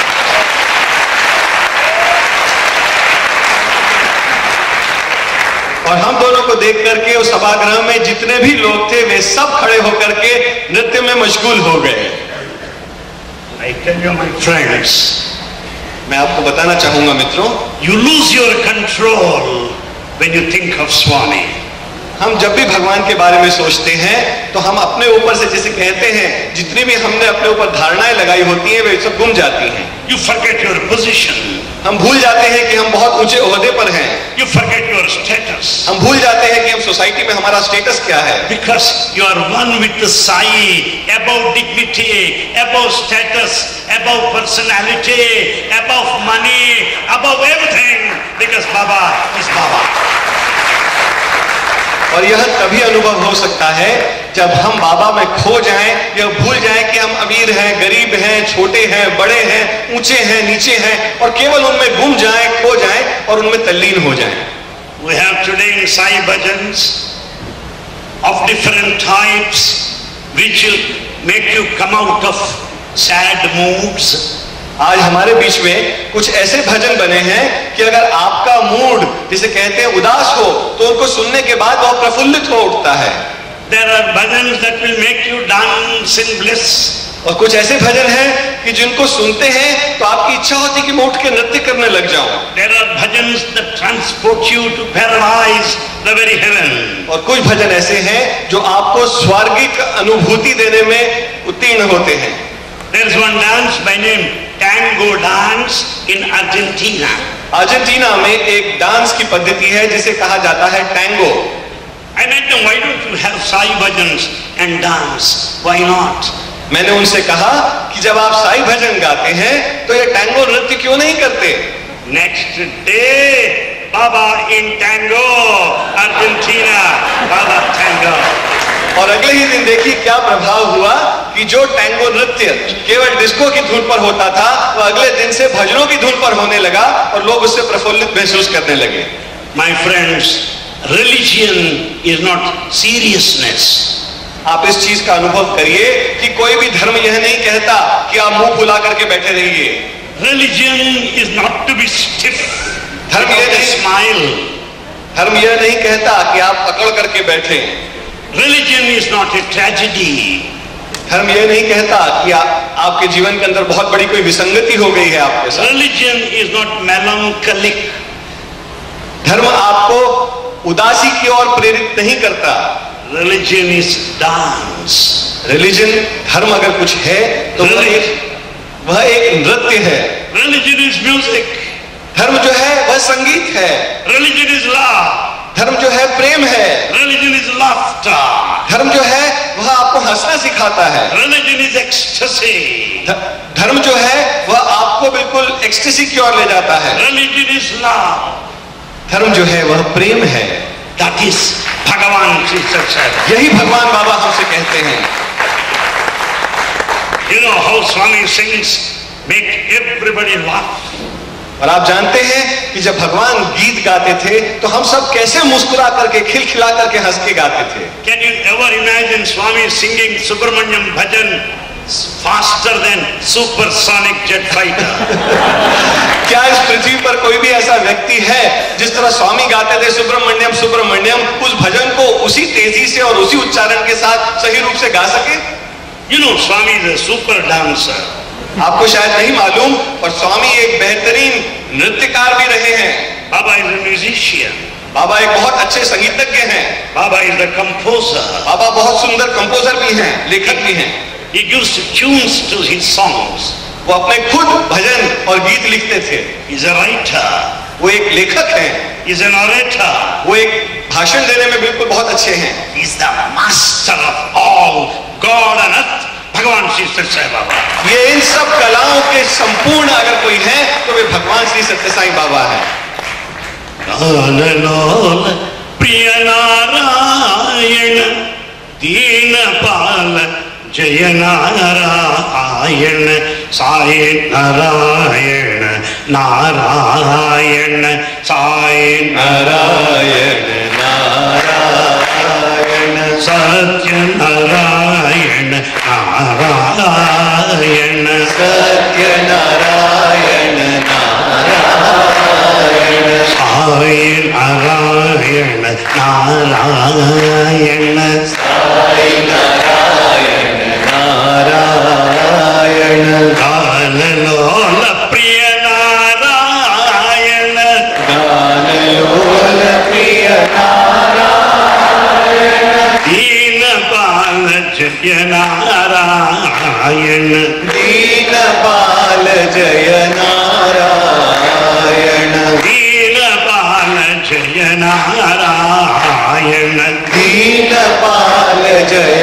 और हम दोनों को देख करके उस सभागृह में जितने भी लोग थे वे सब खड़े होकर के नृत्य में मशगूल हो गए। I tell you, my friends, मैं आपको बताना चाहूंगा मित्रों, you lose your control when you think of Swami. हम जब भी भगवान के बारे में सोचते हैं तो हम अपने ऊपर से जैसे कहते हैं जितनी भी हमने अपने ऊपर धारणाएं लगाई होती हैं वे सब गुम जाती हैं। You forget your position. हम भूल जाते हैं कि हम बहुत ऊंचे ओहदे पर हैं। You forget your status. हम भूल जाते हैं कि हम सोसाइटी में हमारा स्टेटस क्या है। Because you are one with the Sai, above dignity, above status, above personality, above money, above everything. Because Baba is Baba. और यह तभी अनुभव हो सकता है जब हम बाबा में खो जाएं, या भूल जाएं कि हम अमीर हैं, गरीब हैं, छोटे हैं, बड़े हैं, ऊंचे हैं, नीचे हैं, और केवल उनमें गुम जाएं, खो जाएं और उनमें तल्लीन हो जाएं। We have today in Sai bhajans of different types which will make you come out of sad moods. आज हमारे बीच में कुछ ऐसे भजन बने हैं कि अगर आपका मूड जिसे कहते हैं उदास हो तो उनको सुनने के बाद वह प्रफुल्लित हो उठता है। There are bhajans that will make you dance in bliss. और कुछ ऐसे भजन हैं कि जिनको सुनते हैं तो आपकी इच्छा होती है कि मैं उठ के नृत्य करने लग जाऊं। There are bhajans that transport you to paradise, the very heaven. और कुछ भजन ऐसे हैं जो आपको स्वर्गिक अनुभूति देने में उत्तीर्ण होते हैं। There is one dance by name Tango dance in Argentina. Argentina में एक डांस की पद्धति है जिसे कहा जाता है tango. I met them, why don't you have Sai bhajans and dance? Why not? मैंने उनसे कहा कि जब आप साई भजन गाते हैं तो ये टैंगो नृत्य क्यों नहीं करते? Next day, Baba in Tango, Argentina, Baba Tango. और अगले ही दिन देखिए क्या प्रभाव हुआ कि जो टैंगो नृत्य केवल डिस्को की धुन पर होता था वह अगले दिन से भजनों की धुन पर होने लगा और लोग उससे प्रफुल्लित महसूस करने लगे। My friends, religion is not seriousness. आप इस चीज का अनुभव करिए कि कोई भी धर्म यह नहीं कहता कि आप मुंह फुला करके बैठे रहिए। Religion is not to be stiff. धर्म ये without a नहीं smile. धर्म यह नहीं कहता कि आप अकड़ करके बैठे। Religion is not a tragedy. धर्म यह नहीं कहता कि आ, आपके जीवन के अंदर बहुत बड़ी कोई विसंगति हो गई है आपके साथ। Religion is not melancholic. धर्म आपको उदासी की ओर प्रेरित नहीं करता। Religion is dance. रिलीजन, धर्म अगर कुछ है तो वह एक वह एक नृत्य है। Religion is music. धर्म जो है वह संगीत है। Religion is love. धर्म जो है प्रेम है। Religion is laughter. धर्म जो है वह आपको हंसना सिखाता है। Religion is ecstasy. ध- धर्म जो है वह आपको बिल्कुल एक्सटेसी की ओर ले जाता है। Religion is love. धर्म जो है वह प्रेम है। That is Bhagavan Sri Satsai. यही भगवान बाबा हमसे कहते हैं। You know how Swami sings, make everybody laugh. और आप जानते हैं कि जब भगवान गीत गाते थे तो हम सब कैसे मुस्कुरा करके खिलखिला करके हंस के गाते थे। Can you ever imagine Swami singing Subramanyam bhajan faster than supersonic jet fighter? क्या इस पृथ्वी पर कोई भी ऐसा व्यक्ति है जिस तरह स्वामी गाते थे सुब्रमण्यम सुब्रमण्यम, उस भजन को उसी तेजी से और उसी उच्चारण के साथ सही रूप से गा सके? You know, Swami is a super dancer. आपको शायद नहीं मालूम, पर स्वामी एक बेहतरीन नृत्यकार भी रहे हैं। Baba is a musician. बाबा एक बहुत अच्छे संगीतज्ञ हैं। Baba is the composer. बाबा बहुत सुंदर कंपोजर भी हैं, लेखक भी हैं। He gives tunes to his songs. वो अपने खुद भजन और गीत लिखते थे। He's a writer. वो एक लेखक हैं। He's an orator. वो एक भाषण देने में बिल्कुल बहुत अच्छे हैं। He's the master of all God and earth. भगवान श्री सत्य बाबा। ये इन सब कलाओं के संपूर्ण अगर कोई है तो वे भगवान श्री सत्य साईं बाबा है। लाल लाल प्रिय नारायण दीन पाल जय नारायण साई नारायण नारायण साई नारायण नारायण सत्य नारायण नारायण सत्य नारायण नारायण साई नारायण नारायण साई नारायण नारायण गान लोल प्रिय नारायण गान लोल प्रिय नारायण दीन पाल जय नारायण दीन पाल जय नारायण दीन पाल जय नारायण दीन पाल जय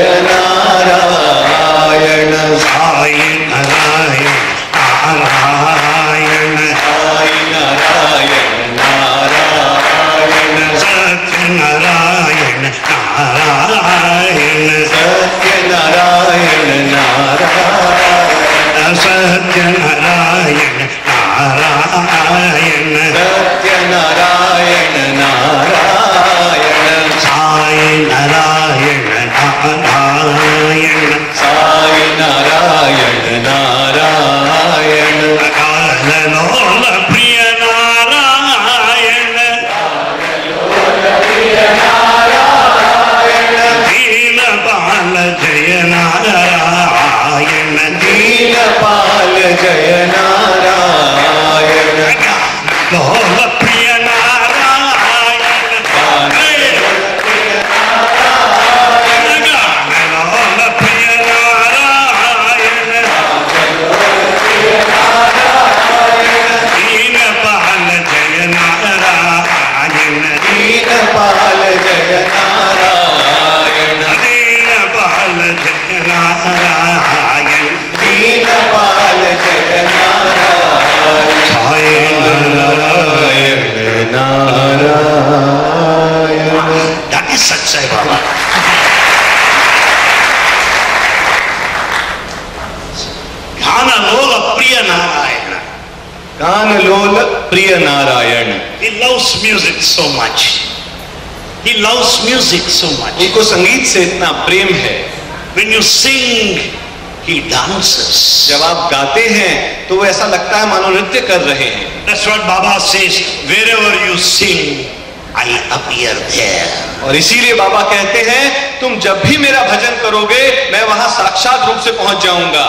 नारायण साई नारायण नारायण साई नारायण नारायण सत्य नारायण नारायण सत्य नारायण नारायण सत्य नारायण नारायण सत्य नारायण नारायण साई नारायण नारायण साई नारायण नारायण काल लोल प्रिय नारायण दीन पाल जय नारायण दीन पाल जय नारायण लोल प्रिय नारायण गान लोल प्रिय नारायण दीन पाल जय नारायण दीन पाल जय नारायण दीन पाल जय नारायण दीन पाल जय Narayan Sai Narayan Narayan That is Satsai Baba. Ghana Lola Priya Narayana. गान लोल प्रिय Narayan. He loves music so much. He loves music so much. उनको संगीत से इतना प्रेम है। When you sing, he dances. जब आप गाते हैं तो वो ऐसा लगता है मानो नृत्य कर रहे हैं. That's what Baba says, wherever you sing, I appear there. और इसीलिए बाबा कहते हैं तुम जब भी मेरा भजन करोगे मैं वहां साक्षात रूप से पहुंच जाऊंगा.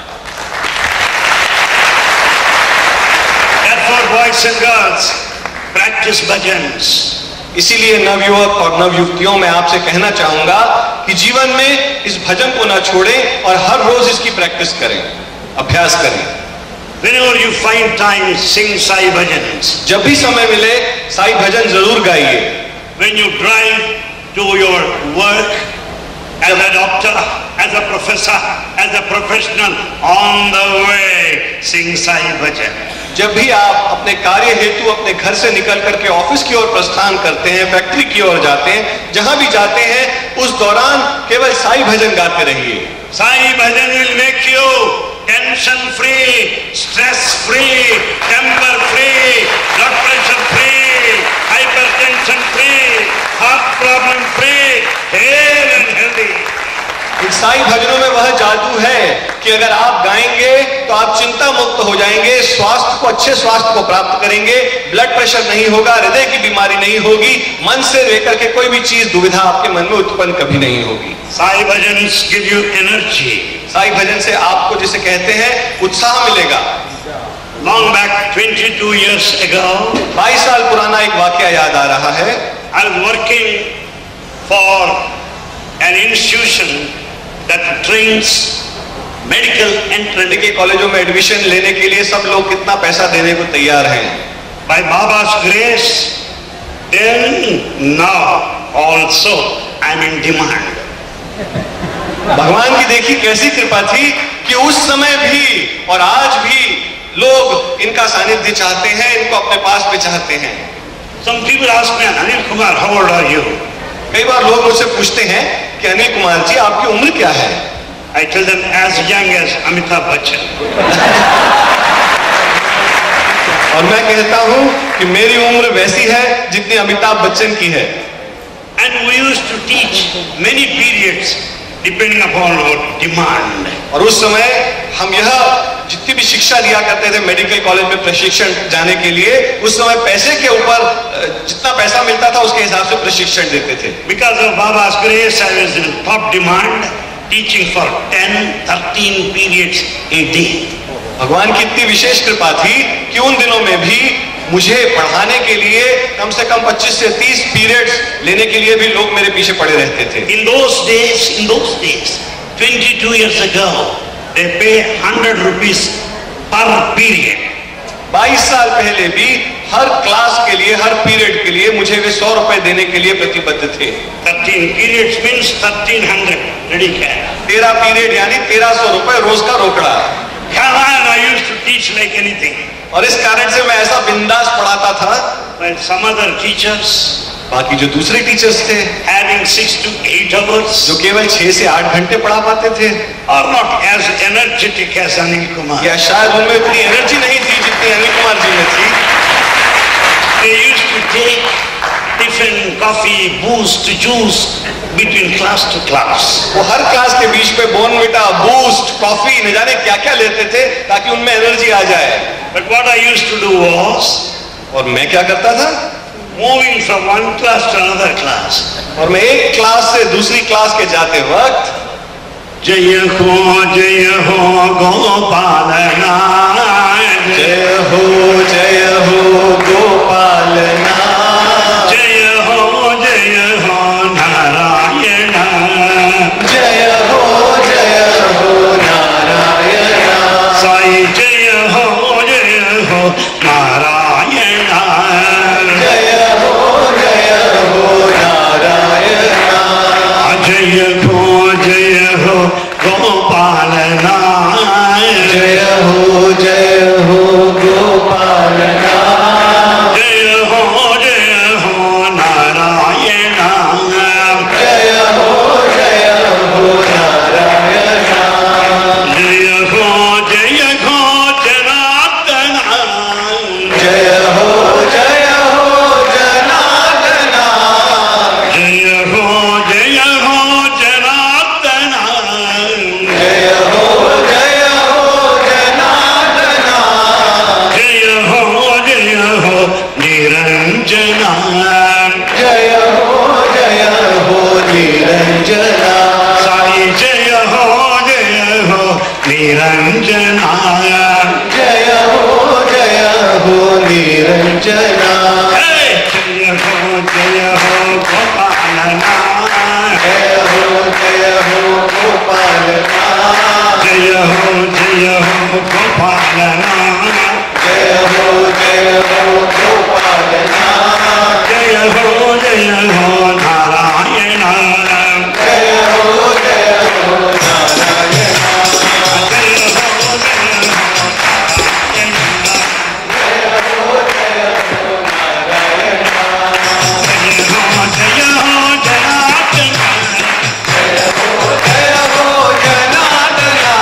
Therefore, boys and girls, practice bhajans. इसीलिए नवयुवक और नवयुवतियों में आपसे कहना चाहूंगा कि जीवन में इस भजन को ना छोड़ें और हर रोज इसकी प्रैक्टिस करें, अभ्यास करें. Whenever you find time, sing Sai bhajans. जब भी समय मिले साई भजन जरूर गाइए. When you drive to your work as a doctor, as a professor, as a professional, on the way, sing Sai bhajan. जब भी आप अपने कार्य हेतु अपने घर से निकल करके ऑफिस की ओर प्रस्थान करते हैं, फैक्ट्री की ओर जाते हैं, जहां भी जाते हैं उस दौरान केवल साई भजन गाते रहिए. Sai bhajan will make you tension free, stress free, temper free, blood pressure free, hypertension free, heart problem free, hale and healthy. इन साई भजनों में वह जादू है कि अगर आप गाएंगे तो आप चिंता मुक्त हो जाएंगे, स्वास्थ्य को अच्छे स्वास्थ्य को प्राप्त करेंगे, ब्लड प्रेशर नहीं होगा, हृदय की बीमारी नहीं होगी, मन से लेकर के कोई भी चीज दुविधा आपके मन में उत्पन्न कभी नहीं होगी. Sai bhajans give you energy. Sai भजन से आपको जिसे कहते हैं उत्साह मिलेगा. Long back, twenty-two years ago, बाईस साल पुराना एक वाकया याद आ रहा है. I was working for an institution that trains medical entrants. Medical कॉलेजों में एडमिशन लेने के लिए सब लोग कितना पैसा देने को तैयार हैं. By Baba's grace, then now also I am in demand. भगवान की देखी कैसी कृपा थी कि उस समय भी और आज भी लोग इनका सानिध्य चाहते हैं, इनको अपने पास में चाहते हैं. Some people ask me, Anil Kumar, how old are you? कई बार लोग मुझसे पूछते हैं कि अनिल कुमार जी आपकी उम्र क्या है. I tell them as young as Amitabh Bachchan. और मैं कहता हूं कि मेरी उम्र वैसी है जितनी अमिताभ बच्चन की है. And we used to teach many periods depending upon our demand. और उस समय हम यह जितनी भी शिक्षा दिया करते थे मेडिकल कॉलेज में प्रशिक्षण जाने के लिए, उस समय पैसे के ऊपर जितना पैसा मिलता था उसके हिसाब से प्रशिक्षण देते थे. Because of Baba's grace, I was in top demand, teaching for ten, thirteen periods a day. भगवान की इतनी विशेष कृपा थी कि उन दिनों में भी मुझे पढ़ाने के लिए कम से कम पच्चीस से तीस पीरियड्स लेने के लिए भी लोग मेरे पीछे पड़े रहते थे. In those days, in those days, twenty-two years ago, they pay one hundred rupees per period. बाईस साल पहले भी हर क्लास के लिए, हर पीरियड के लिए मुझे वे सौ रुपए देने के लिए प्रतिबद्ध थे. thirteen periods means thirteen hundred. Ready cash. तेरह पीरियड यानी तेरह सौ रुपए रोज का रोकड़ा. Come on, I used to teach like anything. और इस कारण से मैं ऐसा बिंदास पढ़ाता था. But some other teachers, बाकी जो दूसरे टीचर्स थे having six to eight hours, जो केवल छह से आठ घंटे पढ़ा पाते थे, are not as energetic as Anil Kumar. या शायद उनमें उतनी एनर्जी नहीं थी जितनी अनिल कुमार जी में थी. They used to take tiffin, coffee, boost, juice between class to class. वो हर क्लास के बीच पे बोर्नविटा, बूस्ट, कॉफी न जाने क्या क्या लेते थे ताकि उनमें एनर्जी आ जाए. But what I used to do was, और मैं क्या करता था, moving from one class to another class. और मैं एक क्लास से दूसरी क्लास के जाते वक्त जय हो जय हो गोपाल नारायण, जय हो जय हो गोपाल नारायण, जय हो जय हो नारायण, जय हो जय हो नारायण, साई जय हो जय हो नारायण, जय हो जय हो नारायण, जय हो जय हो गोपाल नारायण, जय हो जय हो निरंजना। जय हो जय हो गोपाल नाथ, जय हो जय हो गोपाल नाथ, जय हो जय हो गोपाल नाथ, जय हो जय हो गोपाल नाथ, जय हो जय हो नारायण, जय हो जय हो नारायण, जय हो जय हो जनार्दन, जय हो जनार्दना,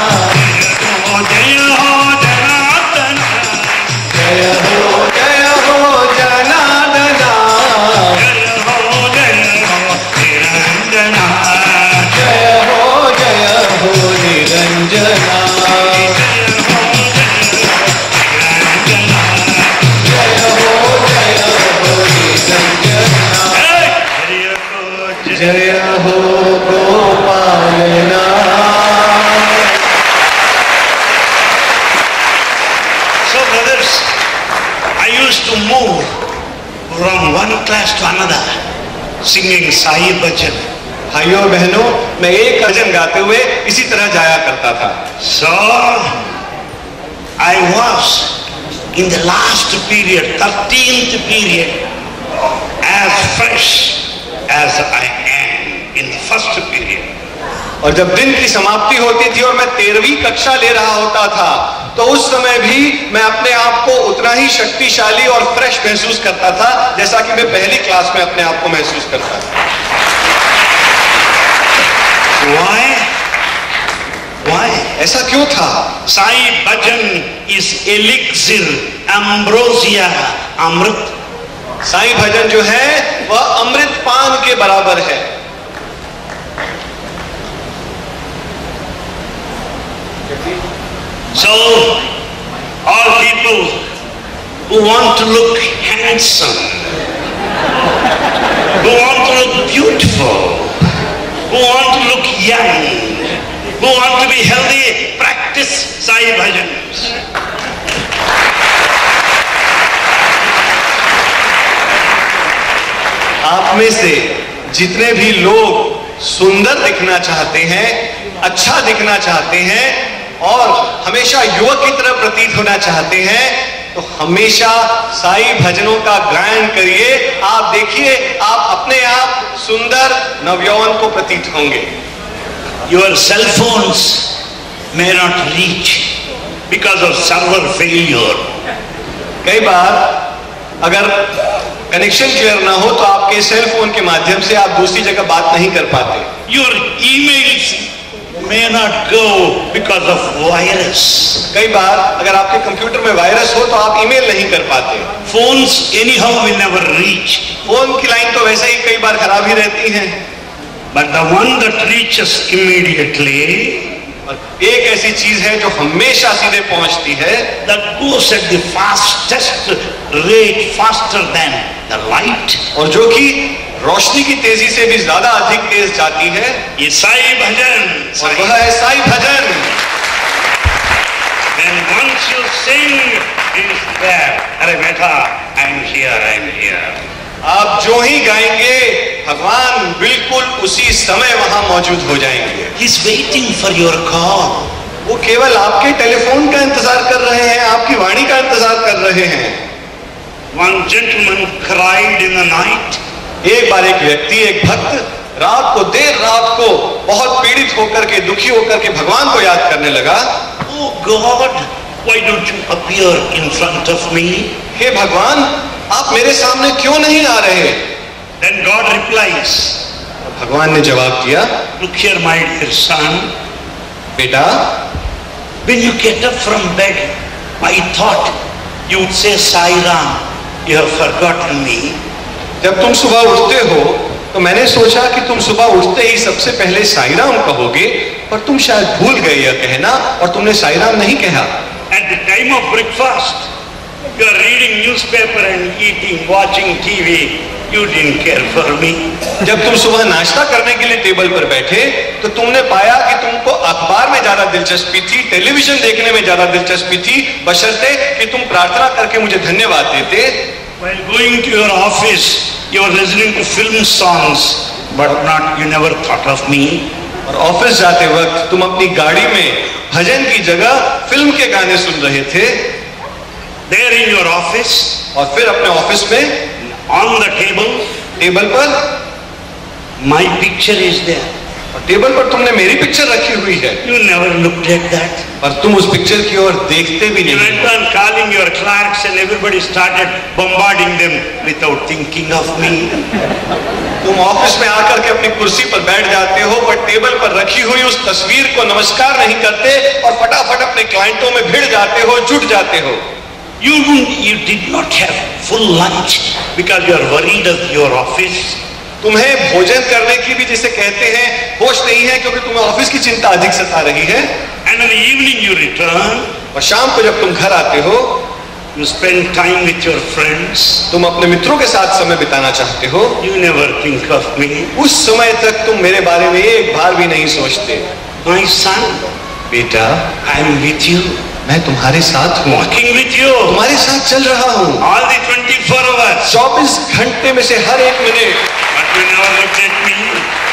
जय हो जनार्दन, जय हो जय हो जनार्दना, जय हो जय हो निरंजना, जय हो जय हो निरंजना, जय हो जय हो निरंजना, जय हो गोपाल नाथ। So brothers, I used to move from one class to another singing Sai Bhajan. भाइयों बहनों, मैं एक भजन गाते हुए इसी तरह जाया करता था। So I was in the last period, thirteenth period, as fresh as I am in the first period. और जब दिन की समाप्ति होती थी और मैं तेरहवीं कक्षा ले रहा होता था, तो उस समय भी मैं अपने आप को उतना ही शक्तिशाली और फ्रेश महसूस करता था जैसा कि मैं पहली क्लास में अपने आप को महसूस करता था। Why? Why? ऐसा क्यों था? Sai Bhajan is elixir, ambrosia, amrit. Sai भजन जो है वह अमृत पान के बराबर है। So all people who want to look handsome, who want to look beautiful, who want to look young, who want to be healthy, practice Sai Bhajans. आप में से जितने भी लोग सुंदर दिखना चाहते हैं, अच्छा दिखना चाहते हैं और हमेशा युवक की तरह प्रतीत होना चाहते हैं, तो हमेशा साई भजनों का गायन करिए। आप देखिए, आप अपने आप सुंदर नवयौवन को प्रतीत होंगे। Your cell phones may not reach because of server failure. कई बार अगर कनेक्शन क्लियर ना हो तो आपके सेल फोन के माध्यम से आप दूसरी जगह बात नहीं कर पाते। Your emails may not go because of virus. कई बार अगर आपके कंप्यूटर में वायरस हो तो आप ईमेल नहीं कर पाते। Phones anyhow will never reach. Phone की लाइन तो वैसे ही कई बार खराब ही रहती है। But the one that reaches immediately, और एक ऐसी चीज है जो हमेशा सीधे पहुंचती है, that goes at the fastest rate, faster than the light, और जो कि रोशनी की तेजी से भी ज्यादा अधिक तेज जाती है, ये साई भजन। और वह है साई भजन। When once you sing, he is there. अरे बेटा, I am here, I am here. आप जो ही गाएंगे, भगवान बिल्कुल उसी समय वहां मौजूद हो जाएंगे। He is waiting for your call. वो केवल आपके टेलीफोन का इंतजार कर रहे हैं, आपकी वाणी का इंतजार कर रहे हैं। One gentleman cried in the night. एक बार एक व्यक्ति, एक भक्त रात को, देर रात को बहुत पीड़ित होकर के, दुखी होकर के भगवान को याद करने लगा। Oh God, why don't you appear in front of me? हे भगवान, आप मेरे सामने क्यों नहीं आ रहे? Then God replies, भगवान ने जवाब दिया, look here my dear son, बेटा, when you get up from bed, I thought you would say Sai Ram, you have forgotten me. जब तुम सुबह उठते हो तो मैंने सोचा कि तुम सुबह उठते ही सबसे पहले साई राम कहोगे, पर तुम शायद भूल गए यह कहना और तुमने साई राम नहीं कहा। At the time of breakfast, You are reading newspaper and eating, watching T V. You didn't care for me. जब तुम सुबह नाश्ता करने के लिए टेबल पर बैठे तो तुमने पाया कि तुमको अखबार में ज्यादा दिलचस्पी थी, टेलीविजन देखने में ज्यादा दिलचस्पी थी, बशर्ते कि तुम प्रार्थना करके मुझे धन्यवाद देते। While going to your office, you were listening to film songs, but not, you never thought of me. और ऑफिस जाते वक्त तुम अपनी गाड़ी में भजन की जगह फिल्म के गाने सुन रहे थे। There in your office, और फिर अपने ऑफिस में on the table, टेबल पर my picture is there. और टेबल पर तुमने मेरी पिक्चर रखी हुई है, You never looked at that. और तुम उस पिक्चर की ओर देखते भी You नहीं। went on calling your clerks and everybody started bombarding them without thinking of me. तुम ऑफिस में आकर के अपनी कुर्सी पर बैठ जाते हो, पर टेबल पर रखी हुई उस तस्वीर को नमस्कार नहीं करते और फटाफट अपने क्लाइंटों में भिड़ जाते हो, जुट जाते हो। You didn't, you did not have full lunch because you are worried of your office. तुम्हें भोजन करने की भी जिसे कहते हैं होश नहीं है, क्योंकि तुम्हें ऑफिस की चिंता अधिक सता रही है। And in the evening you return. और शाम को जब तुम घर आते हो, You spend time with your friends. तुम अपने मित्रों के साथ समय बिताना चाहते हो। You never think of me. उस समय तक तुम मेरे बारे में एक बार भी नहीं सोचते। My son, बेटा, I am with you. मैं तुम्हारे साथ हूँ, Walking with you. तुम्हारे साथ चल रहा हूँ, All the twenty-four hours. चौबीस घंटे में से हर एक minute. But you never looked at me.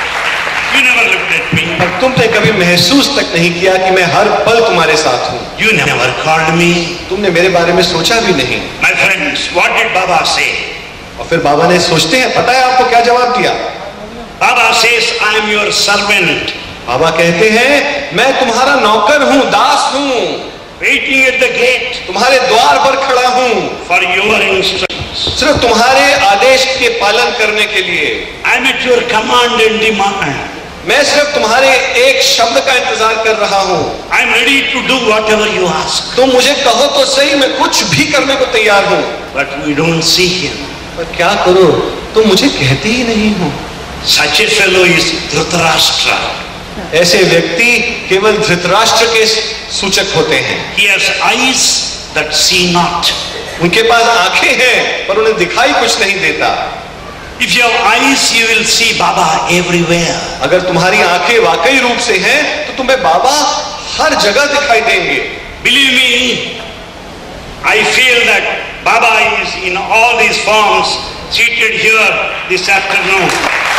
You never looked at me. और तुमने कभी महसूस तक नहीं किया कि मैं हर पल तुम्हारे साथ हूँ। You never called me. तुमने मेरे बारे में सोचा भी नहीं। My friends, what did Baba say? और फिर बाबा ने सोचते हैं, पता है आपको क्या जवाब दिया? Baba says, I am your servant. बाबा कहते हैं, मैं तुम्हारा नौकर हूँ, दास हूँ, Waiting at the gate तुम्हारे द्वार पर खड़ा हूँ, for your instructions. सिर्फ तुम्हारे आदेश के पालन करने के लिए। I am at your command and demand. मैं सिर्फ तुम्हारे एक शब्द का इंतजार कर रहा हूँ। I am ready to do whatever you ask. तुम मुझे कहो तो सही, मैं कुछ भी करने को तैयार हूँ। But we don't see him. पर क्या करो, तुम मुझे कहते ही नहीं हो। Such a fellow is Dhritarashtra. ऐसे व्यक्ति केवल धृतराष्ट्र के सूचक होते हैं। He has eyes that see not. उनके पास आंखें हैं पर उन्हें दिखाई कुछ नहीं देता। If you have eyes, you will see Baba everywhere. अगर तुम्हारी आंखें वाकई रूप से हैं तो तुम्हें बाबा हर जगह दिखाई देंगे। Believe me, I feel that Baba is in all these forms seated here this afternoon.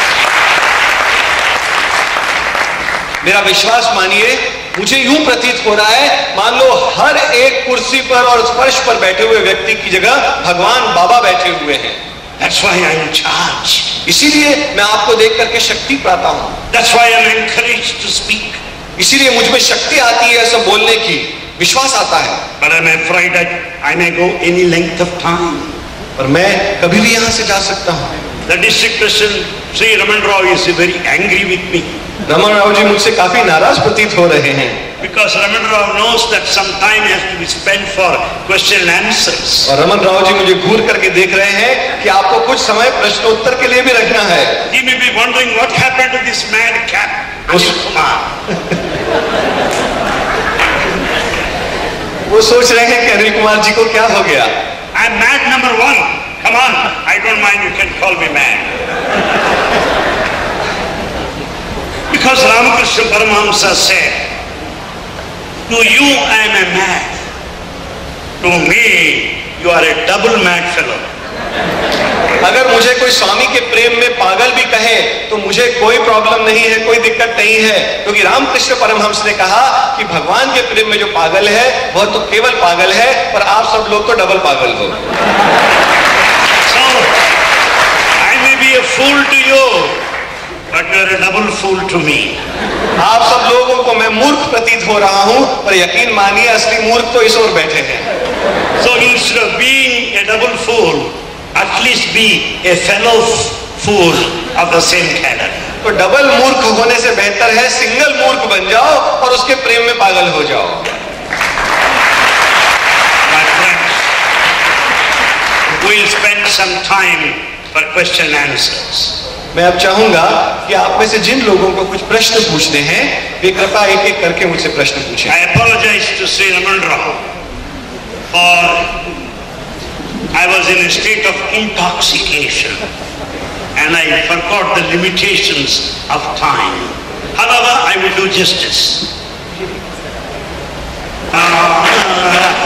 मेरा विश्वास मानिए, मुझे यूं प्रतीत हो रहा है मान लो हर एक कुर्सी पर और स्पर्श पर बैठे हुए व्यक्ति की जगह भगवान बाबा बैठे हुए हैं। That's why I am in charge. इसीलिए मैं आपको देख करके शक्ति पाता हूँ। That's why I am encouraged to speak. इसीलिए मुझ में शक्ति आती है ऐसा बोलने की, विश्वास आता है। But I am afraid that I may go any length of time. पर मैं कभी भी यहाँ से जा सकता हूँ। The district president, Sri Raman Rao, is very angry with me. Raman Rao ji मुझसे काफी नाराज प्रतीत हो रहे हैं। Because Raman Rao knows that some time has to be spent for question and answers. और रमन राव जी मुझे घूर करके देख रहे हैं कि आपको कुछ समय प्रश्नोत्तर के लिए भी रखना है। He may be wondering what happened to this madcap Anil Kumar. वो सोच रहे हैं कि अनिल कुमार जी को क्या हो गया। I am mad number one. Come on, I don't mind. You can call me mad. Because Ramakrishna Paramahamsa said, to you I am a mad. To me, you are a double mad fellow. अगर मुझे कोई स्वामी के प्रेम में पागल भी कहे तो मुझे कोई प्रॉब्लम नहीं है, कोई दिक्कत नहीं है, क्योंकि रामकृष्ण परमहंस ने कहा कि भगवान के प्रेम में जो पागल है वह तो केवल पागल है, पर आप सब लोग तो डबल पागल हो। So, I may be a fool to you, but you are a double fool to me. आप सब लोगों को मैं मूर्ख प्रतीत हो रहा हूँ, पर यकीन मानिए असली मूर्ख तो इस ओर बैठे हैं। So instead of being a double fool, at least be a fellow fool of the same category. तो डबल मूर्ख होने से बेहतर है सिंगल मूर्ख बन जाओ और उसके प्रेम में पागल हो जाओ। My friends, we'll spend some time for question and answers. मैं अब चाहूंगा कि आप में से जिन लोगों को कुछ प्रश्न पूछने हैं वे कृपया एक एक करके मुझसे प्रश्न पूछें। I apologize to Sri Raman Rao for I was in a state of intoxication and I forgot the limitations of time. However, I will do justice. Uh,